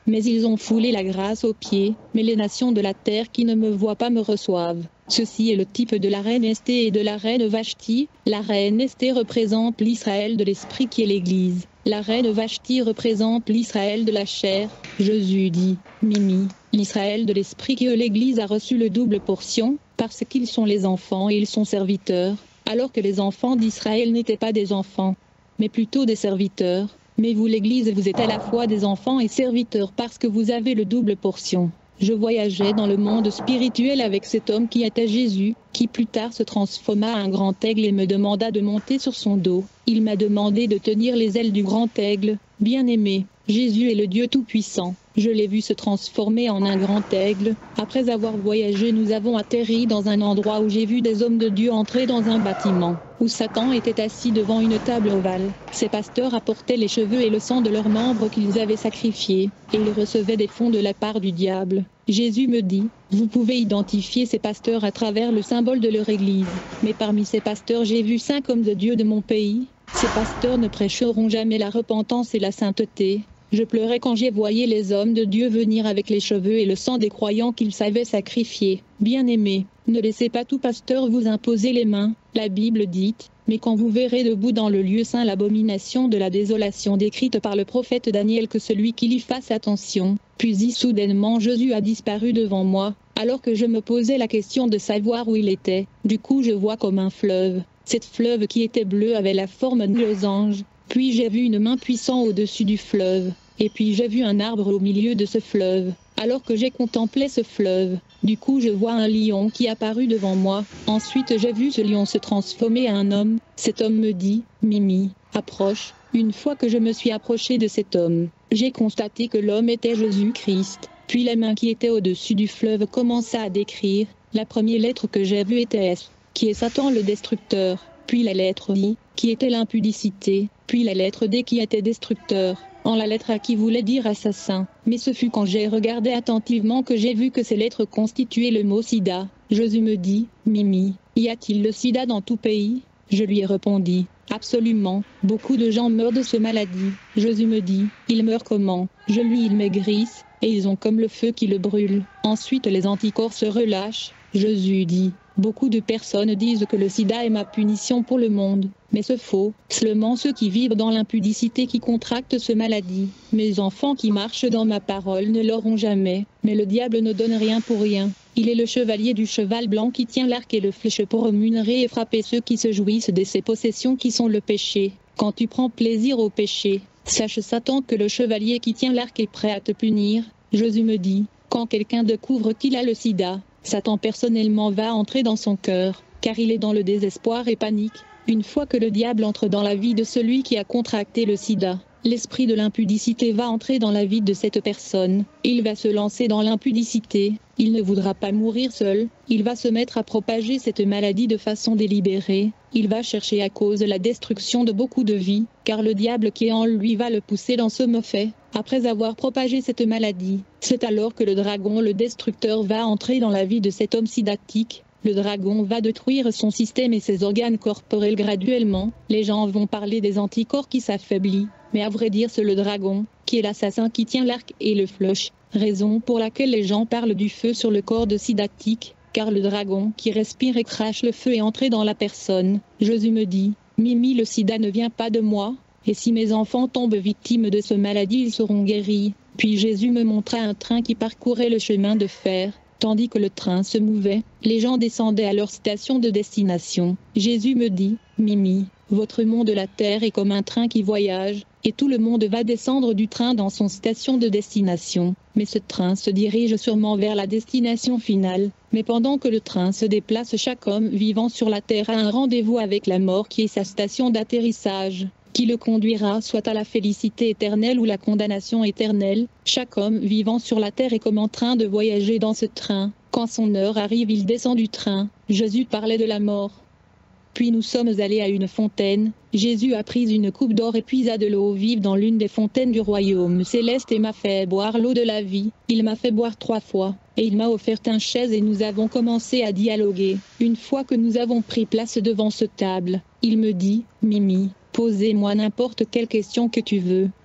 mais ils ont foulé la grâce aux pieds, mais les nations de la terre qui ne me voient pas me reçoivent. Ceci est le type de la reine Esthée et de la reine Vashti. La reine Esthée représente l'Israël de l'esprit qui est l'Église. La reine Vashti représente l'Israël de la chair. Jésus dit, Mimi, l'Israël de l'esprit que l'Église a reçu le double portion, parce qu'ils sont les enfants et ils sont serviteurs, alors que les enfants d'Israël n'étaient pas des enfants, mais plutôt des serviteurs. Mais vous l'Église vous êtes à la fois des enfants et serviteurs parce que vous avez le double portion. Je voyageais dans le monde spirituel avec cet homme qui était Jésus, qui plus tard se transforma en un grand aigle et me demanda de monter sur son dos. Il m'a demandé de tenir les ailes du grand aigle. Bien-aimé, Jésus est le Dieu Tout-Puissant. Je l'ai vu se transformer en un grand aigle. Après avoir voyagé, nous avons atterri dans un endroit où j'ai vu des hommes de Dieu entrer dans un bâtiment, où Satan était assis devant une table ovale. Ces pasteurs apportaient les cheveux et le sang de leurs membres qu'ils avaient sacrifiés, et ils recevaient des fonds de la part du diable. Jésus me dit, vous pouvez identifier ces pasteurs à travers le symbole de leur église. Mais parmi ces pasteurs, j'ai vu 5 hommes de Dieu de mon pays. Ces pasteurs ne prêcheront jamais la repentance et la sainteté. Je pleurais quand j'ai voyé les hommes de Dieu venir avec les cheveux et le sang des croyants qu'ils savaient sacrifier. Bien-aimés, ne laissez pas tout pasteur vous imposer les mains. La Bible dit, mais quand vous verrez debout dans le lieu saint l'abomination de la désolation décrite par le prophète Daniel, que celui qui y fasse attention. Puis soudainement Jésus a disparu devant moi, alors que je me posais la question de savoir où il était. Du coup je vois comme un fleuve. Cette fleuve qui était bleue avait la forme de losange. Puis j'ai vu une main puissante au-dessus du fleuve. Et puis j'ai vu un arbre au milieu de ce fleuve. Alors que j'ai contemplé ce fleuve, du coup je vois un lion qui apparut devant moi. Ensuite j'ai vu ce lion se transformer en un homme. Cet homme me dit, Mimi, approche. Une fois que je me suis approché de cet homme, j'ai constaté que l'homme était Jésus-Christ. Puis la main qui était au-dessus du fleuve commença à décrire. La première lettre que j'ai vue était S, qui est Satan le destructeur. Puis la lettre I, qui était l'impudicité. Puis la lettre D qui était destructeur. En la lettre A qui voulait dire assassin. Mais ce fut quand j'ai regardé attentivement que j'ai vu que ces lettres constituaient le mot sida. Jésus me dit, Mimi, y a-t-il le sida dans tout pays? Je lui ai répondu, absolument, beaucoup de gens meurent de cette maladie. Jésus me dit, ils meurent comment? Ils maigrissent, et ils ont comme le feu qui le brûle. Ensuite les anticorps se relâchent. Jésus dit, beaucoup de personnes disent que le sida est ma punition pour le monde. Mais c'est faux, seulement ceux qui vivent dans l'impudicité qui contractent cette maladie. Mes enfants qui marchent dans ma parole ne l'auront jamais, mais le diable ne donne rien pour rien. Il est le chevalier du cheval blanc qui tient l'arc et le flèche pour rémunérer et frapper ceux qui se jouissent de ses possessions qui sont le péché. Quand tu prends plaisir au péché, sache Satan que le chevalier qui tient l'arc est prêt à te punir. Jésus me dit, quand quelqu'un découvre qu'il a le sida, Satan personnellement va entrer dans son cœur, car il est dans le désespoir et panique. Une fois que le diable entre dans la vie de celui qui a contracté le sida, l'esprit de l'impudicité va entrer dans la vie de cette personne. Il va se lancer dans l'impudicité. Il ne voudra pas mourir seul. Il va se mettre à propager cette maladie de façon délibérée. Il va chercher à cause la destruction de beaucoup de vies, car le diable qui est en lui va le pousser dans ce mauvais. Après avoir propagé cette maladie, c'est alors que le dragon, le destructeur, va entrer dans la vie de cet homme sidatique. Le dragon va détruire son système et ses organes corporels graduellement. Les gens vont parler des anticorps qui s'affaiblissent, mais à vrai dire c'est le dragon, qui est l'assassin qui tient l'arc et le flèche. Raison pour laquelle les gens parlent du feu sur le corps de sidatique, car le dragon qui respire et crache le feu est entré dans la personne. Jésus me dit, Mimi, le sida ne vient pas de moi, et si mes enfants tombent victimes de cette maladie ils seront guéris. Puis Jésus me montra un train qui parcourait le chemin de fer. Tandis que le train se mouvait, les gens descendaient à leur station de destination. Jésus me dit, Mimi, votre monde de la terre est comme un train qui voyage, et tout le monde va descendre du train dans son station de destination. Mais ce train se dirige sûrement vers la destination finale. Mais pendant que le train se déplace, chaque homme vivant sur la terre a un rendez-vous avec la mort qui est sa station d'atterrissage, qui le conduira soit à la félicité éternelle ou la condamnation éternelle. Chaque homme vivant sur la terre est comme en train de voyager dans ce train. Quand son heure arrive, il descend du train. Jésus parlait de la mort. Puis nous sommes allés à une fontaine. Jésus a pris une coupe d'or et puisa de l'eau vive dans l'une des fontaines du royaume céleste et m'a fait boire l'eau de la vie. Il m'a fait boire 3 fois, et il m'a offert une chaise et nous avons commencé à dialoguer. Une fois que nous avons pris place devant cette table, il me dit, Mimi, posez-moi n'importe quelle question que tu veux.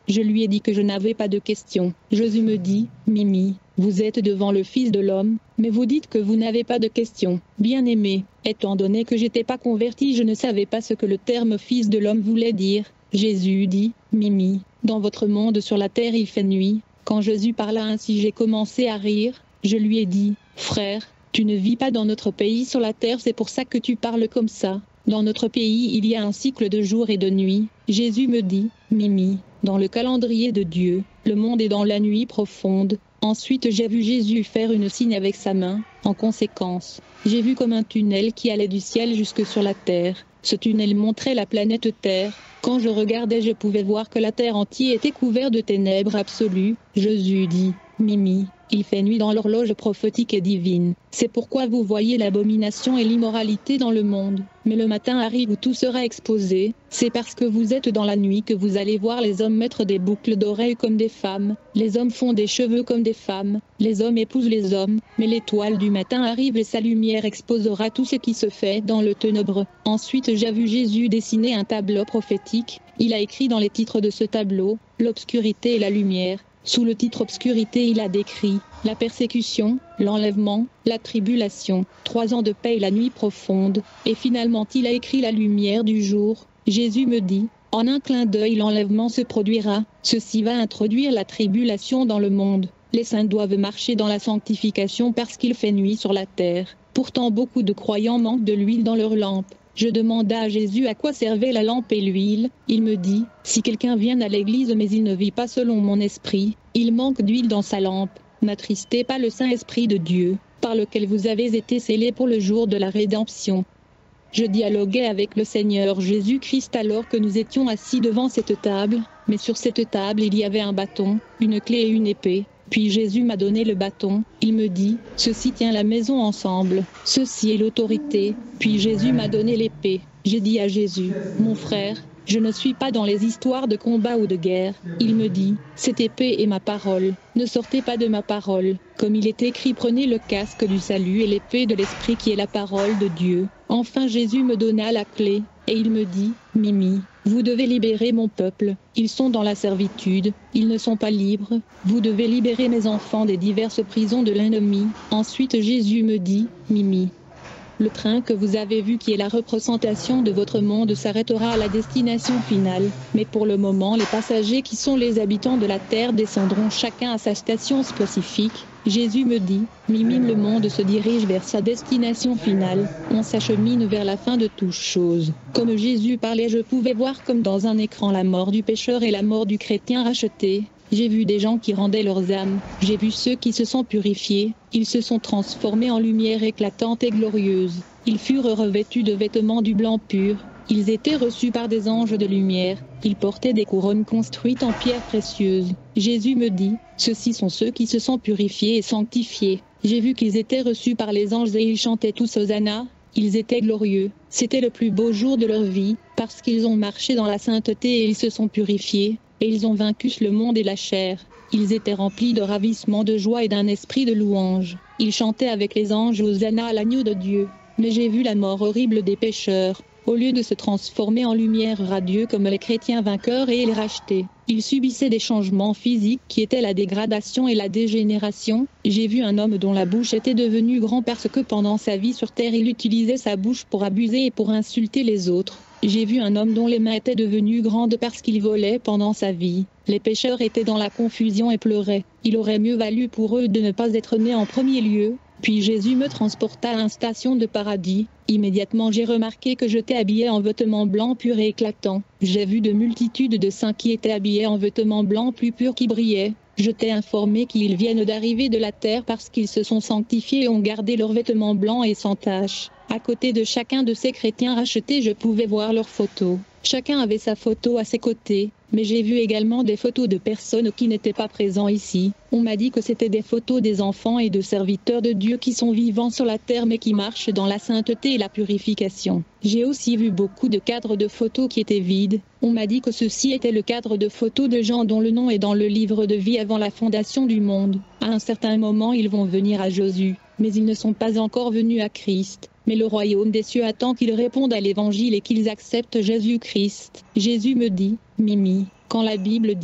Je lui ai dit que je n'avais pas de questions. Jésus me dit, Mimi, vous êtes devant le Fils de l'homme, mais vous dites que vous n'avez pas de questions. Bien-aimé, étant donné que j'étais pas converti, je ne savais pas ce que le terme Fils de l'homme voulait dire. Jésus dit, Mimi, dans votre monde sur la terre il fait nuit. Quand Jésus parla ainsi, j'ai commencé à rire. Je lui ai dit, frère, tu ne vis pas dans notre pays sur la terre, c'est pour ça que tu parles comme ça. Dans notre pays il y a un cycle de jour et de nuit. Jésus me dit, Mimi, dans le calendrier de Dieu, le monde est dans la nuit profonde. Ensuite j'ai vu Jésus faire une signe avec sa main. En conséquence, j'ai vu comme un tunnel qui allait du ciel jusque sur la terre. Ce tunnel montrait la planète Terre. Quand je regardais, je pouvais voir que la terre entière était couverte de ténèbres absolues. Jésus dit, Mimi, il fait nuit dans l'horloge prophétique et divine. C'est pourquoi vous voyez l'abomination et l'immoralité dans le monde. Mais le matin arrive où tout sera exposé. C'est parce que vous êtes dans la nuit que vous allez voir les hommes mettre des boucles d'oreilles comme des femmes. Les hommes font des cheveux comme des femmes. Les hommes épousent les hommes. Mais l'étoile du matin arrive et sa lumière exposera tout ce qui se fait dans le ténèbre. Ensuite j'ai vu Jésus dessiner un tableau prophétique. Il a écrit dans les titres de ce tableau, l'obscurité et la lumière. Sous le titre obscurité il a décrit la persécution, l'enlèvement, la tribulation, 3 ans de paix et la nuit profonde, et finalement il a écrit la lumière du jour. Jésus me dit, en un clin d'œil l'enlèvement se produira, ceci va introduire la tribulation dans le monde. Les saints doivent marcher dans la sanctification parce qu'il fait nuit sur la terre. Pourtant beaucoup de croyants manquent de l'huile dans leurs lampes. Je demanda à Jésus à quoi servait la lampe et l'huile. Il me dit, si quelqu'un vient à l'église mais il ne vit pas selon mon esprit, il manque d'huile dans sa lampe. N'attristez pas le Saint-Esprit de Dieu, par lequel vous avez été scellés pour le jour de la rédemption. Je dialoguais avec le Seigneur Jésus-Christ alors que nous étions assis devant cette table, mais sur cette table il y avait un bâton, une clé et une épée. Puis Jésus m'a donné le bâton, il me dit, ceci tient la maison ensemble, ceci est l'autorité. Puis Jésus m'a donné l'épée. J'ai dit à Jésus, mon frère, je ne suis pas dans les histoires de combat ou de guerre. Il me dit, cette épée est ma parole, ne sortez pas de ma parole. Comme il est écrit, prenez le casque du salut et l'épée de l'esprit qui est la parole de Dieu. Enfin Jésus me donna la clé, et il me dit, Mimi, vous devez libérer mon peuple, ils sont dans la servitude, ils ne sont pas libres, vous devez libérer mes enfants des diverses prisons de l'ennemi. Ensuite Jésus me dit, Mimi, le train que vous avez vu qui est la représentation de votre monde s'arrêtera à la destination finale, mais pour le moment les passagers qui sont les habitants de la terre descendront chacun à sa station spécifique. Jésus me dit, Mimi, le monde se dirige vers sa destination finale, on s'achemine vers la fin de toutes choses. Comme Jésus parlait, je pouvais voir comme dans un écran la mort du pécheur et la mort du chrétien racheté. J'ai vu des gens qui rendaient leurs âmes, j'ai vu ceux qui se sont purifiés, ils se sont transformés en lumière éclatante et glorieuse. Ils furent revêtus de vêtements du blanc pur, ils étaient reçus par des anges de lumière, ils portaient des couronnes construites en pierres précieuses. Jésus me dit, ceux-ci sont ceux qui se sont purifiés et sanctifiés. J'ai vu qu'ils étaient reçus par les anges et ils chantaient tous Hosanna. Ils étaient glorieux, c'était le plus beau jour de leur vie, parce qu'ils ont marché dans la sainteté et ils se sont purifiés. Et ils ont vaincu le monde et la chair. Ils étaient remplis de ravissement, de joie et d'un esprit de louange. Ils chantaient avec les anges Hosanna à l'agneau de Dieu. Mais j'ai vu la mort horrible des pécheurs. Au lieu de se transformer en lumière radieuse comme les chrétiens vainqueurs et les rachetés, ils subissaient des changements physiques qui étaient la dégradation et la dégénération. J'ai vu un homme dont la bouche était devenue grande parce que pendant sa vie sur terre il utilisait sa bouche pour abuser et pour insulter les autres. J'ai vu un homme dont les mains étaient devenues grandes parce qu'il volait pendant sa vie. Les pécheurs étaient dans la confusion et pleuraient. Il aurait mieux valu pour eux de ne pas être nés en premier lieu. Puis Jésus me transporta à une station de paradis. Immédiatement j'ai remarqué que j'étais habillé en vêtements blancs purs et éclatants. J'ai vu de multitudes de saints qui étaient habillés en vêtements blancs plus purs qui brillaient. Je t'ai informé qu'ils viennent d'arriver de la terre parce qu'ils se sont sanctifiés et ont gardé leurs vêtements blancs et sans tache. À côté de chacun de ces chrétiens rachetés, je pouvais voir leurs photos. Chacun avait sa photo à ses côtés, mais j'ai vu également des photos de personnes qui n'étaient pas présentes ici. On m'a dit que c'était des photos des enfants et de serviteurs de Dieu qui sont vivants sur la terre mais qui marchent dans la sainteté et la purification. J'ai aussi vu beaucoup de cadres de photos qui étaient vides. On m'a dit que ceci était le cadre de photos de gens dont le nom est dans le livre de vie avant la fondation du monde. À un certain moment, ils vont venir à Jésus, mais ils ne sont pas encore venus à Christ. Mais le royaume des cieux attend qu'ils répondent à l'évangile et qu'ils acceptent Jésus-Christ. Jésus me dit, Mimi, quand la Bible dit,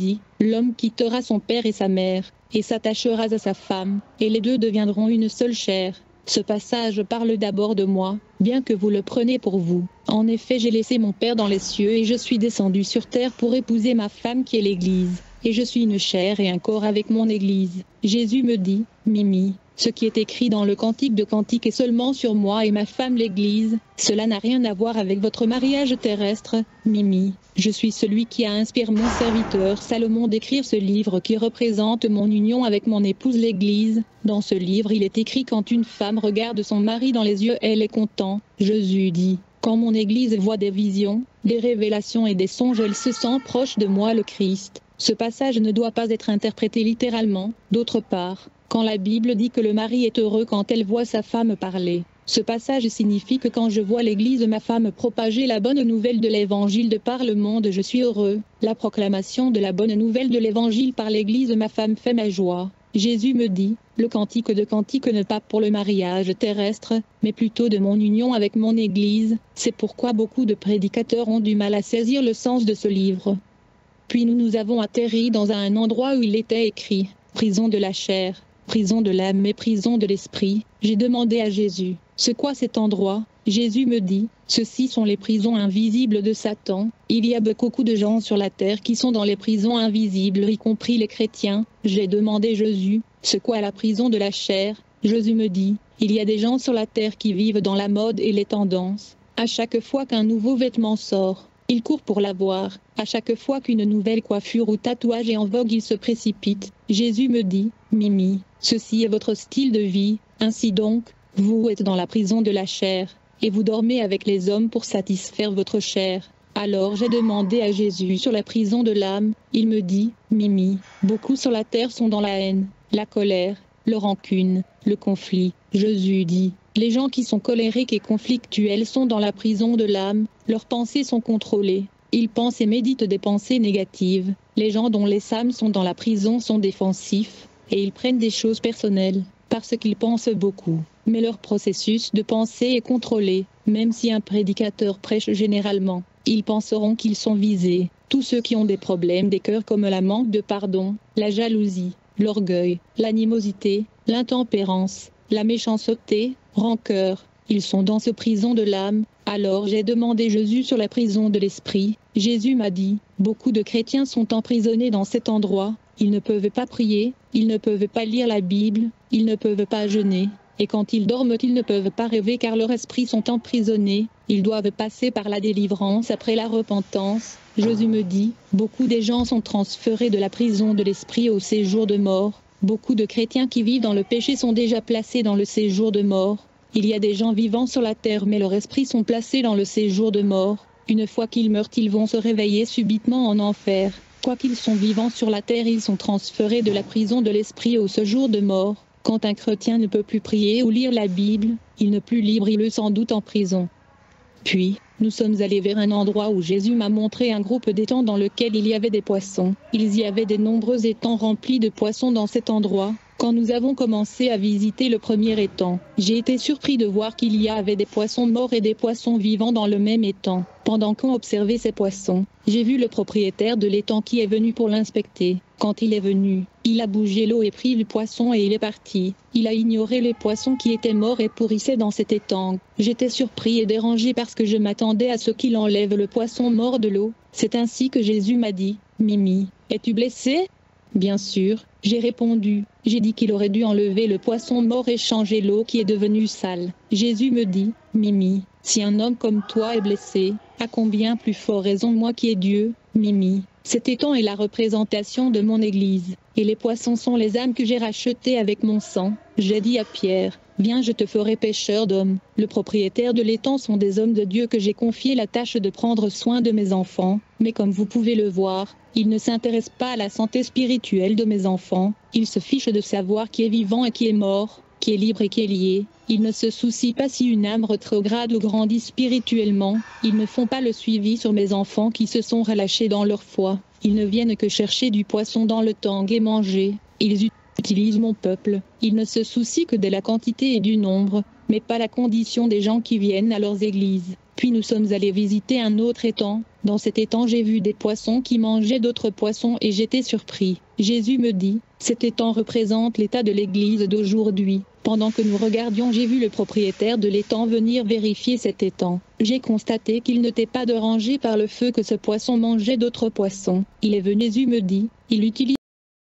l'homme quittera son père et sa mère, et s'attachera à sa femme, et les deux deviendront une seule chair. Ce passage parle d'abord de moi, bien que vous le preniez pour vous. En effet, j'ai laissé mon Père dans les cieux et je suis descendu sur terre pour épouser ma femme qui est l'Église. Et je suis une chair et un corps avec mon Église. Jésus me dit, Mimi, ce qui est écrit dans le Cantique de Cantiques est seulement sur moi et ma femme l'Église. Cela n'a rien à voir avec votre mariage terrestre, Mimi. Je suis celui qui a inspiré mon serviteur Salomon d'écrire ce livre qui représente mon union avec mon épouse l'Église. Dans ce livre, il est écrit quand une femme regarde son mari dans les yeux, elle est contente. Jésus dit, quand mon Église voit des visions, des révélations et des songes, elle se sent proche de moi, le Christ. Ce passage ne doit pas être interprété littéralement. D'autre part, quand la Bible dit que le mari est heureux quand elle voit sa femme parler, ce passage signifie que quand je vois l'Église, ma femme, propager la bonne nouvelle de l'Évangile de par le monde, je suis heureux. La proclamation de la bonne nouvelle de l'Évangile par l'Église, ma femme, fait ma joie. Jésus me dit, le cantique de cantique n'est pas pour le mariage terrestre, mais plutôt de mon union avec mon Église. C'est pourquoi beaucoup de prédicateurs ont du mal à saisir le sens de ce livre. Puis nous avons atterri dans un endroit où il était écrit, prison de la chair, prison de l'âme et prison de l'esprit. J'ai demandé à Jésus, c'est quoi cet endroit? Jésus me dit, ceux-ci sont les prisons invisibles de Satan. Il y a beaucoup de gens sur la terre qui sont dans les prisons invisibles, y compris les chrétiens. J'ai demandé à Jésus, c'est quoi la prison de la chair? Jésus me dit, il y a des gens sur la terre qui vivent dans la mode et les tendances. À chaque fois qu'un nouveau vêtement sort, ils courent pour l'avoir. À chaque fois qu'une nouvelle coiffure ou tatouage est en vogue, ils se précipitent. Jésus me dit, Mimi, ceci est votre style de vie. Ainsi donc, vous êtes dans la prison de la chair, et vous dormez avec les hommes pour satisfaire votre chair. Alors j'ai demandé à Jésus sur la prison de l'âme. Il me dit, Mimi, beaucoup sur la terre sont dans la haine, la colère, le rancune, le conflit. Jésus dit, les gens qui sont colériques et conflictuels sont dans la prison de l'âme, leurs pensées sont contrôlées. Ils pensent et méditent des pensées négatives. Les gens dont les âmes sont dans la prison sont défensifs, et ils prennent des choses personnelles, parce qu'ils pensent beaucoup. Mais leur processus de pensée est contrôlé, même si un prédicateur prêche généralement, ils penseront qu'ils sont visés. Tous ceux qui ont des problèmes des cœurs comme la manque de pardon, la jalousie, l'orgueil, l'animosité, l'intempérance, la méchanceté, rancœur, ils sont dans ce prison de l'âme. Alors j'ai demandé Jésus sur la prison de l'esprit. Jésus m'a dit, beaucoup de chrétiens sont emprisonnés dans cet endroit, ils ne peuvent pas prier, ils ne peuvent pas lire la Bible, ils ne peuvent pas jeûner, et quand ils dorment ils ne peuvent pas rêver car leurs esprits sont emprisonnés, ils doivent passer par la délivrance après la repentance. Jésus me dit, beaucoup des gens sont transférés de la prison de l'esprit au séjour de mort, beaucoup de chrétiens qui vivent dans le péché sont déjà placés dans le séjour de mort. Il y a des gens vivants sur la terre mais leurs esprits sont placés dans le séjour de mort. Une fois qu'ils meurent, ils vont se réveiller subitement en enfer. Quoiqu'ils sont vivants sur la terre, ils sont transférés de la prison de l'esprit au séjour de mort. Quand un chrétien ne peut plus prier ou lire la Bible, il n'est plus libre, il est sans doute en prison. Puis, nous sommes allés vers un endroit où Jésus m'a montré un groupe d'étangs dans lequel il y avait des poissons. Il y avait de nombreux étangs remplis de poissons dans cet endroit. Quand nous avons commencé à visiter le premier étang, j'ai été surpris de voir qu'il y avait des poissons morts et des poissons vivants dans le même étang. Pendant qu'on observait ces poissons, j'ai vu le propriétaire de l'étang qui est venu pour l'inspecter. Quand il est venu, il a bougé l'eau et pris le poisson et il est parti. Il a ignoré les poissons qui étaient morts et pourrissaient dans cet étang. J'étais surpris et dérangé parce que je m'attendais à ce qu'il enlève le poisson mort de l'eau. C'est ainsi que Jésus m'a dit, Mimi, es-tu blessée? Bien sûr, j'ai répondu. J'ai dit qu'il aurait dû enlever le poisson mort et changer l'eau qui est devenue sale. Jésus me dit, Mimi, si un homme comme toi est blessé, à combien plus fort raison moi qui est Dieu, Mimi. Cet étang est la représentation de mon Église, et les poissons sont les âmes que j'ai rachetées avec mon sang. J'ai dit à Pierre, viens, je te ferai pêcheur d'hommes. Le propriétaire de l'étang sont des hommes de Dieu que j'ai confié la tâche de prendre soin de mes enfants, mais comme vous pouvez le voir, ils ne s'intéressent pas à la santé spirituelle de mes enfants, ils se fichent de savoir qui est vivant et qui est mort, qui est libre et qui est lié. Ils ne se soucient pas si une âme rétrograde ou grandit spirituellement. Ils ne font pas le suivi sur mes enfants qui se sont relâchés dans leur foi. Ils ne viennent que chercher du poisson dans le tank et manger. Ils utilisent mon peuple. Ils ne se soucient que de la quantité et du nombre, mais pas la condition des gens qui viennent à leurs églises. Puis nous sommes allés visiter un autre étang. Dans cet étang j'ai vu des poissons qui mangeaient d'autres poissons et j'étais surpris. Jésus me dit, cet étang représente l'état de l'Église d'aujourd'hui. Pendant que nous regardions, j'ai vu le propriétaire de l'étang venir vérifier cet étang. J'ai constaté qu'il n'était pas dérangé par le feu que ce poisson mangeait d'autres poissons. Il est venu, Jésus me dit, il utilise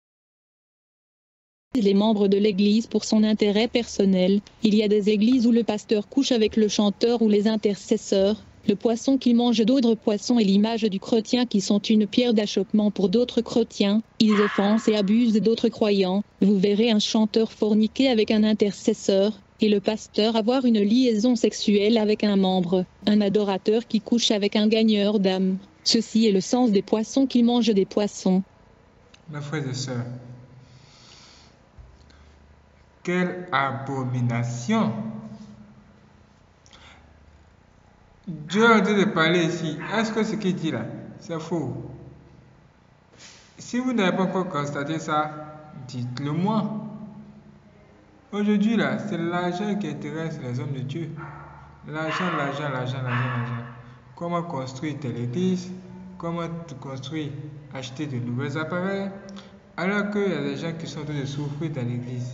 les membres de l'église pour son intérêt personnel. Il y a des églises où le pasteur couche avec le chanteur ou les intercesseurs. Le poisson qui mange d'autres poissons est l'image du chrétien qui sont une pierre d'achoppement pour d'autres chrétiens. Ils offensent et abusent d'autres croyants. Vous verrez un chanteur forniquer avec un intercesseur, et le pasteur avoir une liaison sexuelle avec un membre, un adorateur qui couche avec un gagneur d'âme. Ceci est le sens des poissons qui mangent des poissons. Mes frères et sœurs, quelle abomination! Dieu est en train de parler ici. Est-ce que ce qu'il dit là, c'est faux? Si vous n'avez pas encore constaté ça, dites-le moi. Aujourd'hui là, c'est l'argent qui intéresse les hommes de Dieu. L'argent. Comment construire telle église? Comment construire, acheter de nouveaux appareils? Alors qu'il y a des gens qui sont en train de souffrir dans l'église.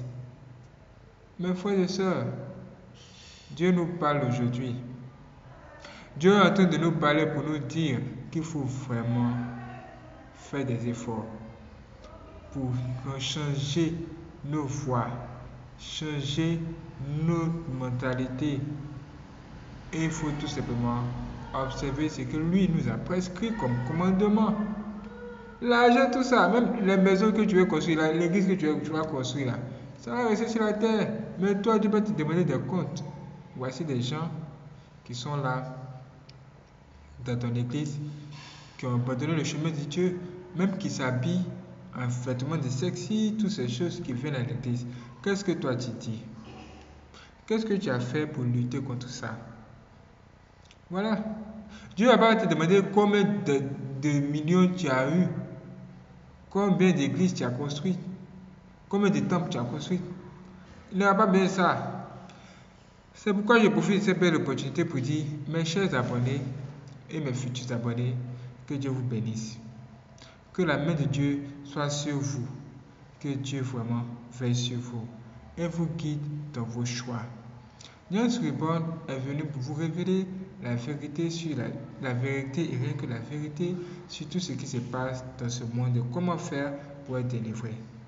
Mes frères et sœurs, Dieu nous parle aujourd'hui. Dieu est en train de nous parler pour nous dire qu'il faut vraiment faire des efforts pour changer nos voies, changer notre mentalité. Et il faut tout simplement observer ce que lui nous a prescrit comme commandement. L'argent, tout ça, même les maisons que tu veux construire, l'église que tu vas construire là, ça va rester sur la terre. Mais toi, tu vas te demander des comptes. Voici des gens qui sont là dans ton église, qui ont abandonné le chemin de Dieu, même qui s'habillent en vêtements de sexy, toutes ces choses qui viennent à l'église. Qu'est-ce que toi tu dis? Qu'est-ce que tu as fait pour lutter contre ça? Voilà. Dieu va pas te demander combien de millions tu as eu, combien d'églises tu as construit, combien de temples tu as construit. Il n'a pas besoin de ça. C'est pourquoi je profite de cette belle opportunité pour dire, mes chers abonnés et mes futurs abonnés, que Dieu vous bénisse. Que la main de Dieu soit sur vous. Que Dieu vraiment veille sur vous et vous guide dans vos choix. Niels Reborn est venu pour vous révéler la vérité sur la vérité et rien que la vérité sur tout ce qui se passe dans ce monde et comment faire pour être délivré.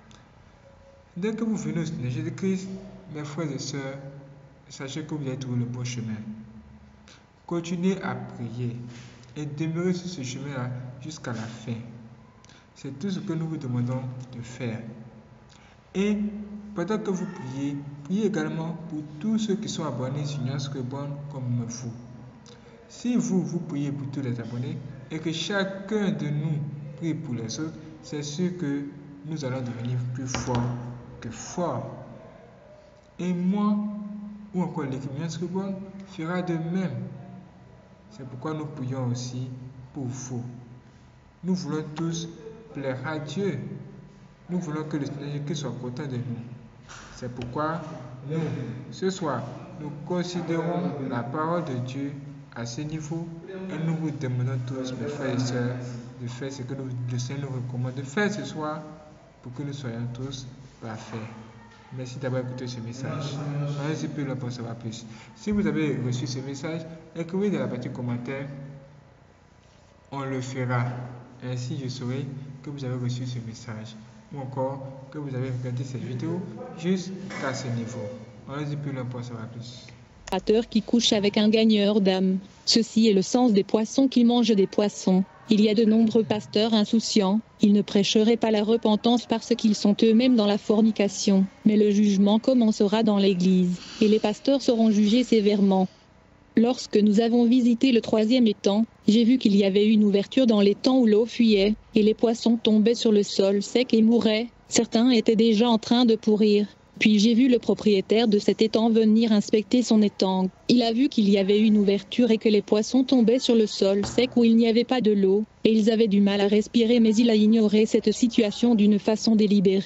Dès que vous venez au Seigneur Jésus-Christ, mes frères et sœurs, sachez que vous êtes sur le bon chemin. Continuez à prier et demeurez sur ce chemin-là jusqu'à la fin. C'est tout ce que nous vous demandons de faire. Et pendant que vous priez, priez également pour tous ceux qui sont abonnés sur Niels Reborn comme vous. Si vous priez pour tous les abonnés et que chacun de nous prie pour les autres, c'est sûr que nous allons devenir plus forts que forts. Et moi, ou encore l'équipe Niels Reborn, fera de même. C'est pourquoi nous prions aussi pour vous. Nous voulons tous plaire à Dieu. Nous voulons que le Seigneur Jésus soit content de nous. C'est pourquoi nous, ce soir, nous considérons la parole de Dieu à ce niveau et nous vous demandons tous, mes frères et sœurs, de faire ce que le Seigneur nous recommande de faire ce soir pour que nous soyons tous parfaits. Merci d'avoir écouté ce message. Allez-y plus pour en savoir plus. Si vous avez reçu ce message, écrivez dans la partie commentaire. On le fera. Ainsi, je saurai que vous avez reçu ce message. Ou encore que vous avez regardé cette vidéo jusqu'à ce niveau. Allez-y plus pour en savoir plus. Qui couche avec un gagneur d'âme. Ceci est le sens des poissons qui mangent des poissons. Il y a de nombreux pasteurs insouciants. Ils ne prêcheraient pas la repentance parce qu'ils sont eux-mêmes dans la fornication. Mais le jugement commencera dans l'église, et les pasteurs seront jugés sévèrement. Lorsque nous avons visité le 3e étang, j'ai vu qu'il y avait une ouverture dans l'étang où l'eau fuyait, et les poissons tombaient sur le sol sec et mouraient. Certains étaient déjà en train de pourrir. Puis j'ai vu le propriétaire de cet étang venir inspecter son étang. Il a vu qu'il y avait une ouverture et que les poissons tombaient sur le sol sec où il n'y avait pas de l'eau, et ils avaient du mal à respirer, mais il a ignoré cette situation d'une façon délibérée.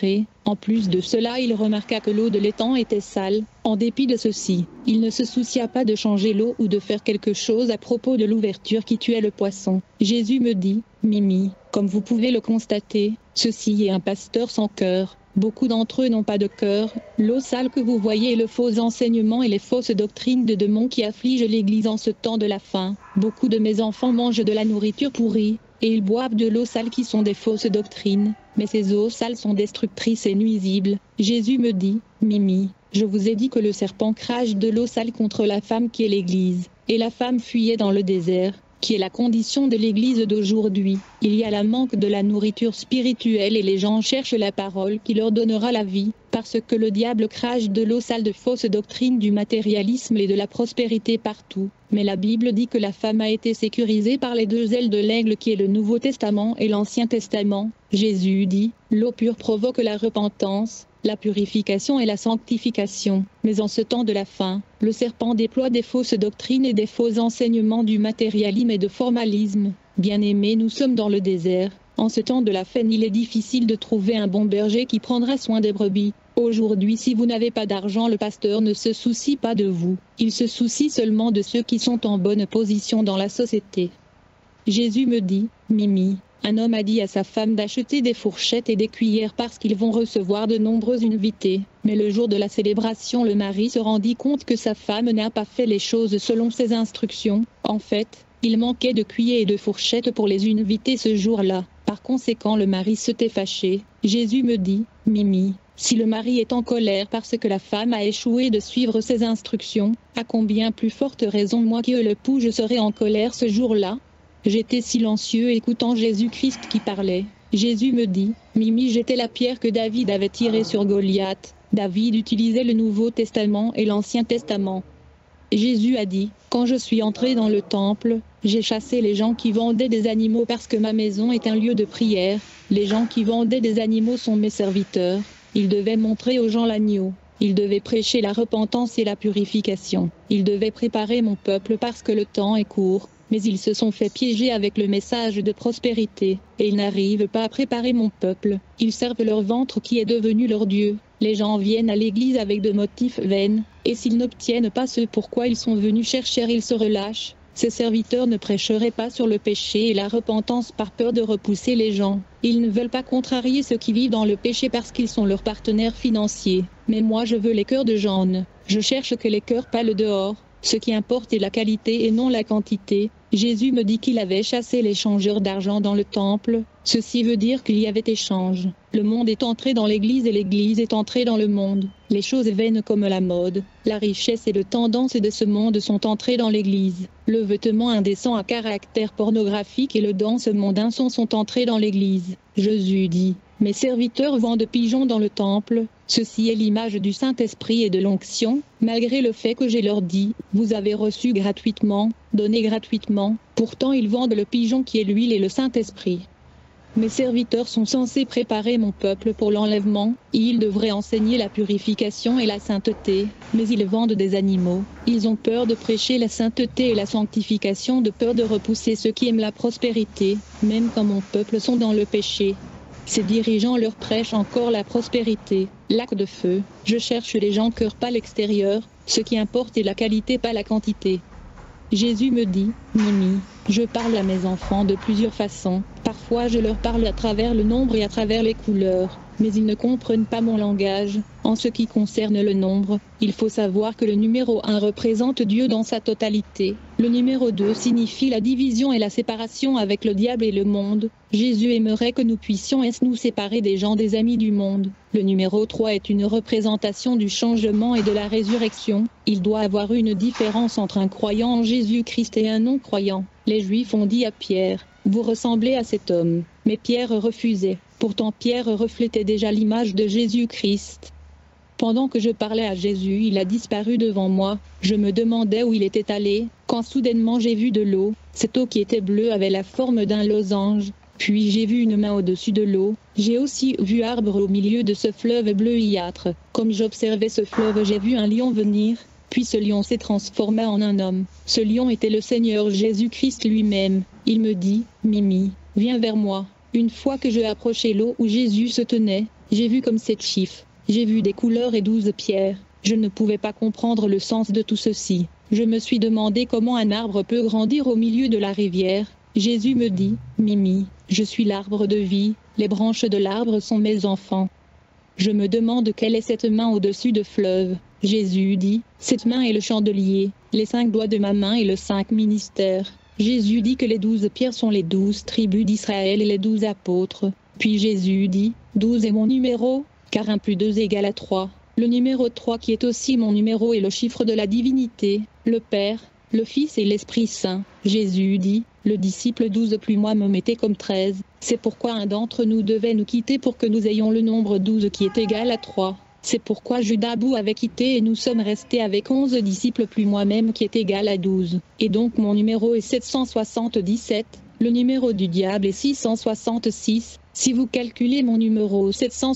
En plus de cela, il remarqua que l'eau de l'étang était sale. En dépit de ceci, il ne se soucia pas de changer l'eau ou de faire quelque chose à propos de l'ouverture qui tuait le poisson. Jésus me dit, Mimi, comme vous pouvez le constater, ceci est un pasteur sans cœur. Beaucoup d'entre eux n'ont pas de cœur. L'eau sale que vous voyez est le faux enseignement et les fausses doctrines de démons qui affligent l'Église en ce temps de la fin. Beaucoup de mes enfants mangent de la nourriture pourrie, et ils boivent de l'eau sale qui sont des fausses doctrines. Mais ces eaux sales sont destructrices et nuisibles. Jésus me dit, Mimi, je vous ai dit que le serpent crache de l'eau sale contre la femme qui est l'Église. Et la femme fuyait dans le désert, qui est la condition de l'Église d'aujourd'hui. Il y a la manque de la nourriture spirituelle et les gens cherchent la parole qui leur donnera la vie, parce que le diable crache de l'eau sale de fausses doctrines du matérialisme et de la prospérité partout. Mais la Bible dit que la femme a été sécurisée par les deux ailes de l'aigle qui est le Nouveau Testament et l'Ancien Testament. Jésus dit, l'eau pure provoque la repentance, la purification et la sanctification. Mais en ce temps de la fin, le serpent déploie des fausses doctrines et des faux enseignements du matérialisme et de formalisme. Bien-aimés, nous sommes dans le désert. En ce temps de la fin, il est difficile de trouver un bon berger qui prendra soin des brebis. Aujourd'hui, si vous n'avez pas d'argent, le pasteur ne se soucie pas de vous. Il se soucie seulement de ceux qui sont en bonne position dans la société. Jésus me dit, Mimi, un homme a dit à sa femme d'acheter des fourchettes et des cuillères parce qu'ils vont recevoir de nombreux invités. Mais le jour de la célébration, le mari se rendit compte que sa femme n'a pas fait les choses selon ses instructions. En fait, il manquait de cuillères et de fourchettes pour les invités ce jour-là. Par conséquent, le mari s'était fâché. Jésus me dit, Mimi, si le mari est en colère parce que la femme a échoué de suivre ses instructions, à combien plus forte raison moi qui l'époux je serai en colère ce jour-là? J'étais silencieux écoutant Jésus-Christ qui parlait. Jésus me dit, Mimi, j'étais la pierre que David avait tirée sur Goliath. David utilisait le Nouveau Testament et l'Ancien Testament. Jésus a dit, quand je suis entré dans le temple, j'ai chassé les gens qui vendaient des animaux parce que ma maison est un lieu de prière. Les gens qui vendaient des animaux sont mes serviteurs. Ils devaient montrer aux gens l'agneau. Ils devaient prêcher la repentance et la purification. Ils devaient préparer mon peuple parce que le temps est court. Mais ils se sont fait piéger avec le message de prospérité, et ils n'arrivent pas à préparer mon peuple. Ils servent leur ventre qui est devenu leur Dieu. Les gens viennent à l'église avec de motifs vains, et s'ils n'obtiennent pas ce pourquoi ils sont venus chercher, ils se relâchent. Ces serviteurs ne prêcheraient pas sur le péché et la repentance par peur de repousser les gens. Ils ne veulent pas contrarier ceux qui vivent dans le péché parce qu'ils sont leurs partenaires financiers. Mais moi je veux les cœurs de jeunes. Je cherche que les cœurs parlent dehors. Ce qui importe est la qualité et non la quantité. Jésus me dit qu'il avait chassé les changeurs d'argent dans le temple. Ceci veut dire qu'il y avait échange. Le monde est entré dans l'Église et l'Église est entrée dans le monde. Les choses vaines comme la mode, la richesse et le tendance de ce monde sont entrés dans l'Église. Le vêtement indécent à caractère pornographique et le danse mondain sont entrés dans l'Église. Jésus dit, mes serviteurs vendent pigeons dans le temple. Ceci est l'image du Saint-Esprit et de l'onction, malgré le fait que je leur dis, vous avez reçu gratuitement, donné gratuitement, pourtant ils vendent le pigeon qui est l'huile et le Saint-Esprit. Mes serviteurs sont censés préparer mon peuple pour l'enlèvement, et ils devraient enseigner la purification et la sainteté, mais ils vendent des animaux. Ils ont peur de prêcher la sainteté et la sanctification, de peur de repousser ceux qui aiment la prospérité, même quand mon peuple sont dans le péché. Ces dirigeants leur prêchent encore la prospérité, lac de feu. Je cherche les gens cœur pas l'extérieur, ce qui importe est la qualité pas la quantité. Jésus me dit, Mimi, je parle à mes enfants de plusieurs façons. Parfois je leur parle à travers le nombre et à travers les couleurs, mais ils ne comprennent pas mon langage. En ce qui concerne le nombre, il faut savoir que le numéro 1 représente Dieu dans sa totalité. Le numéro 2 signifie la division et la séparation avec le diable et le monde. Jésus aimerait que nous puissions nous séparer des gens des amis du monde. Le numéro 3 est une représentation du changement et de la résurrection. Il doit avoir une différence entre un croyant en Jésus-Christ et un non-croyant. Les Juifs ont dit à Pierre, vous ressemblez à cet homme. Mais Pierre refusait. Pourtant Pierre reflétait déjà l'image de Jésus-Christ. Pendant que je parlais à Jésus, il a disparu devant moi. Je me demandais où il était allé, quand soudainement j'ai vu de l'eau. Cette eau qui était bleue avait la forme d'un losange. Puis j'ai vu une main au-dessus de l'eau. J'ai aussi vu arbre au milieu de ce fleuve bleuâtre. Comme j'observais ce fleuve, j'ai vu un lion venir. Puis ce lion s'est transformé en un homme. Ce lion était le Seigneur Jésus-Christ lui-même. Il me dit, Mimi, viens vers moi. Une fois que j'ai approché l'eau où Jésus se tenait, J'ai vu comme 7 chiffres. J'ai vu des couleurs et 12 pierres. Je ne pouvais pas comprendre le sens de tout ceci. Je me suis demandé comment un arbre peut grandir au milieu de la rivière. Jésus me dit, Mimi, je suis l'arbre de vie, les branches de l'arbre sont mes enfants. Je me demande quelle est cette main au-dessus de fleuve. Jésus dit, cette main est le chandelier, les 5 doigts de ma main et le 5 ministères. Jésus dit que les 12 pierres sont les 12 tribus d'Israël et les 12 apôtres. Puis Jésus dit, 12 est mon numéro, car 1 plus 2 égale à 3. Le numéro 3 qui est aussi mon numéro est le chiffre de la divinité, le Père, le Fils et l'Esprit Saint. Jésus dit, le disciple 12 plus moi me mettait comme 13. C'est pourquoi un d'entre nous devait nous quitter pour que nous ayons le nombre 12 qui est égal à 3. C'est pourquoi Judas Bou avait quitté et nous sommes restés avec 11 disciples plus moi-même qui est égal à 12. Et donc mon numéro est 777, le numéro du diable est 666. Si vous calculez mon numéro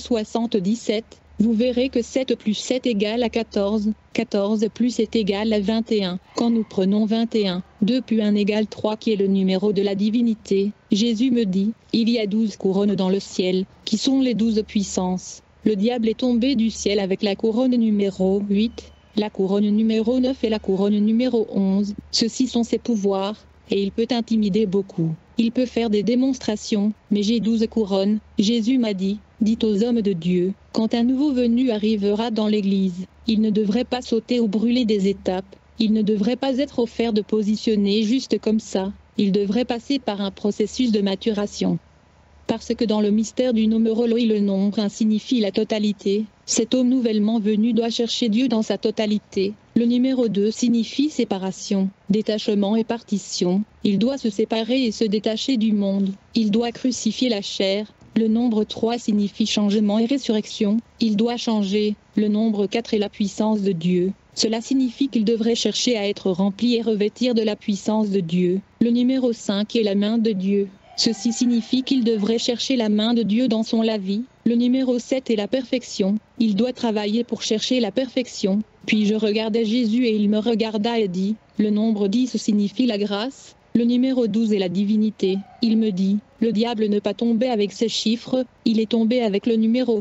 777, vous verrez que 7 plus 7 égale à 14, 14 plus 7 égale à 21. Quand nous prenons 21, 2 plus 1 égale 3 qui est le numéro de la divinité, Jésus me dit, il y a 12 couronnes dans le ciel, qui sont les 12 puissances. Le diable est tombé du ciel avec la couronne numéro 8, la couronne numéro 9 et la couronne numéro 11. Ceux-ci sont ses pouvoirs, et il peut intimider beaucoup. Il peut faire des démonstrations, mais j'ai 12 couronnes. Jésus m'a dit, dites aux hommes de Dieu, quand un nouveau venu arrivera dans l'église, il ne devrait pas sauter ou brûler des étapes, il ne devrait pas être offert de positionner juste comme ça, il devrait passer par un processus de maturation. Parce que dans le mystère du numérologie le nombre 1 signifie la totalité, cet homme nouvellement venu doit chercher Dieu dans sa totalité. Le numéro 2 signifie séparation, détachement et partition. Il doit se séparer et se détacher du monde. Il doit crucifier la chair. Le nombre 3 signifie changement et résurrection. Il doit changer. Le nombre 4 est la puissance de Dieu. Cela signifie qu'il devrait chercher à être rempli et revêtir de la puissance de Dieu. Le numéro 5 est la main de Dieu. Ceci signifie qu'il devrait chercher la main de Dieu dans son la vie. Le numéro 7 est la perfection. Il doit travailler pour chercher la perfection. Puis je regardais Jésus et il me regarda et dit, le nombre 10 signifie la grâce. Le numéro 12 est la divinité. Il me dit, le diable ne pas tomber avec ces chiffres, il est tombé avec le numéro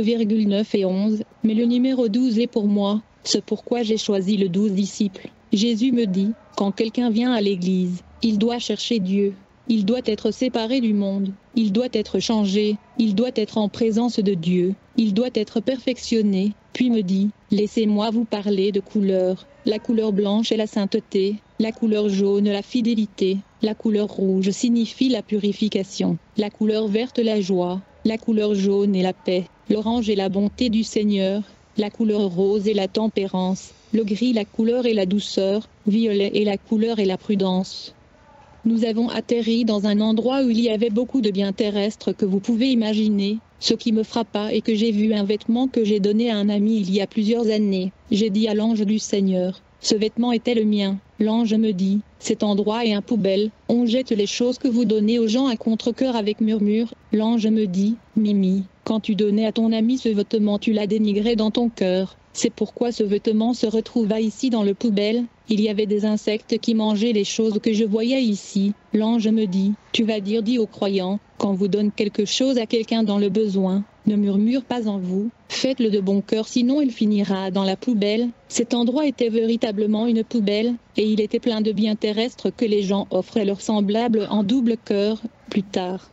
8,9 et 11, mais le numéro 12 est pour moi. C'est pourquoi j'ai choisi le 12 disciples. Jésus me dit, quand quelqu'un vient à l'église, il doit chercher Dieu. Il doit être séparé du monde, il doit être changé, il doit être en présence de Dieu, il doit être perfectionné, puis me dit, laissez-moi vous parler de couleurs, la couleur blanche est la sainteté, la couleur jaune la fidélité, la couleur rouge signifie la purification, la couleur verte la joie, la couleur jaune est la paix, l'orange est la bonté du Seigneur, la couleur rose est la tempérance, le gris la couleur est la douceur, violet et la couleur est la prudence. Nous avons atterri dans un endroit où il y avait beaucoup de biens terrestres que vous pouvez imaginer. Ce qui me frappa est que j'ai vu un vêtement que j'ai donné à un ami il y a plusieurs années. J'ai dit à l'ange du Seigneur, ce vêtement était le mien. L'ange me dit, cet endroit est un poubelle, on jette les choses que vous donnez aux gens à contre-cœur avec murmure. L'ange me dit, Mimi, quand tu donnais à ton ami ce vêtement tu l'as dénigré dans ton cœur. C'est pourquoi ce vêtement se retrouva ici dans le poubelle. Il y avait des insectes qui mangeaient les choses que je voyais ici. L'ange me dit, tu vas dire dis aux croyants, quand vous donnez quelque chose à quelqu'un dans le besoin, ne murmure pas en vous, faites-le de bon cœur sinon il finira dans la poubelle. Cet endroit était véritablement une poubelle, et il était plein de biens terrestres que les gens offraient leurs semblables en double cœur, plus tard.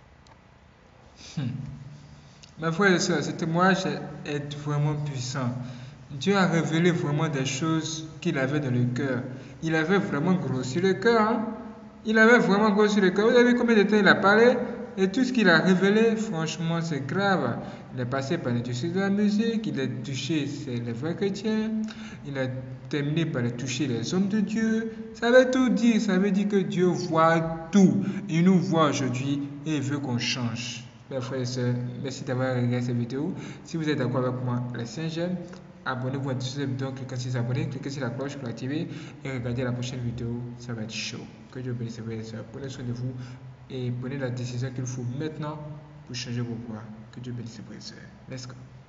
Ma frère et soeur, ce témoignage est vraiment puissant. Dieu a révélé vraiment des choses qu'il avait dans le cœur. Il avait vraiment grossi le cœur. Hein? Il avait vraiment grossi le cœur. Vous avez vu combien de temps il a parlé? Et tout ce qu'il a révélé, franchement, c'est grave. Il est passé par l'industrie de la musique, il a touché les vrais chrétiens, il a terminé par toucher les hommes de Dieu. Ça veut tout dire. Ça veut dire que Dieu voit tout. Il nous voit aujourd'hui et il veut qu'on change. Mes frères et sœurs, merci d'avoir regardé cette vidéo. Si vous êtes d'accord avec moi, laissez un j'aime. Abonnez-vous à cette vidéo, cliquez sur s'abonner, cliquez sur la cloche pour l'activer et regardez la prochaine vidéo, ça va être chaud. Que Dieu bénisse frères et sœurs. Prenez soin de vous et prenez la décision qu'il faut maintenant pour changer vos voies. Que Dieu bénisse frères et sœurs. Let's go.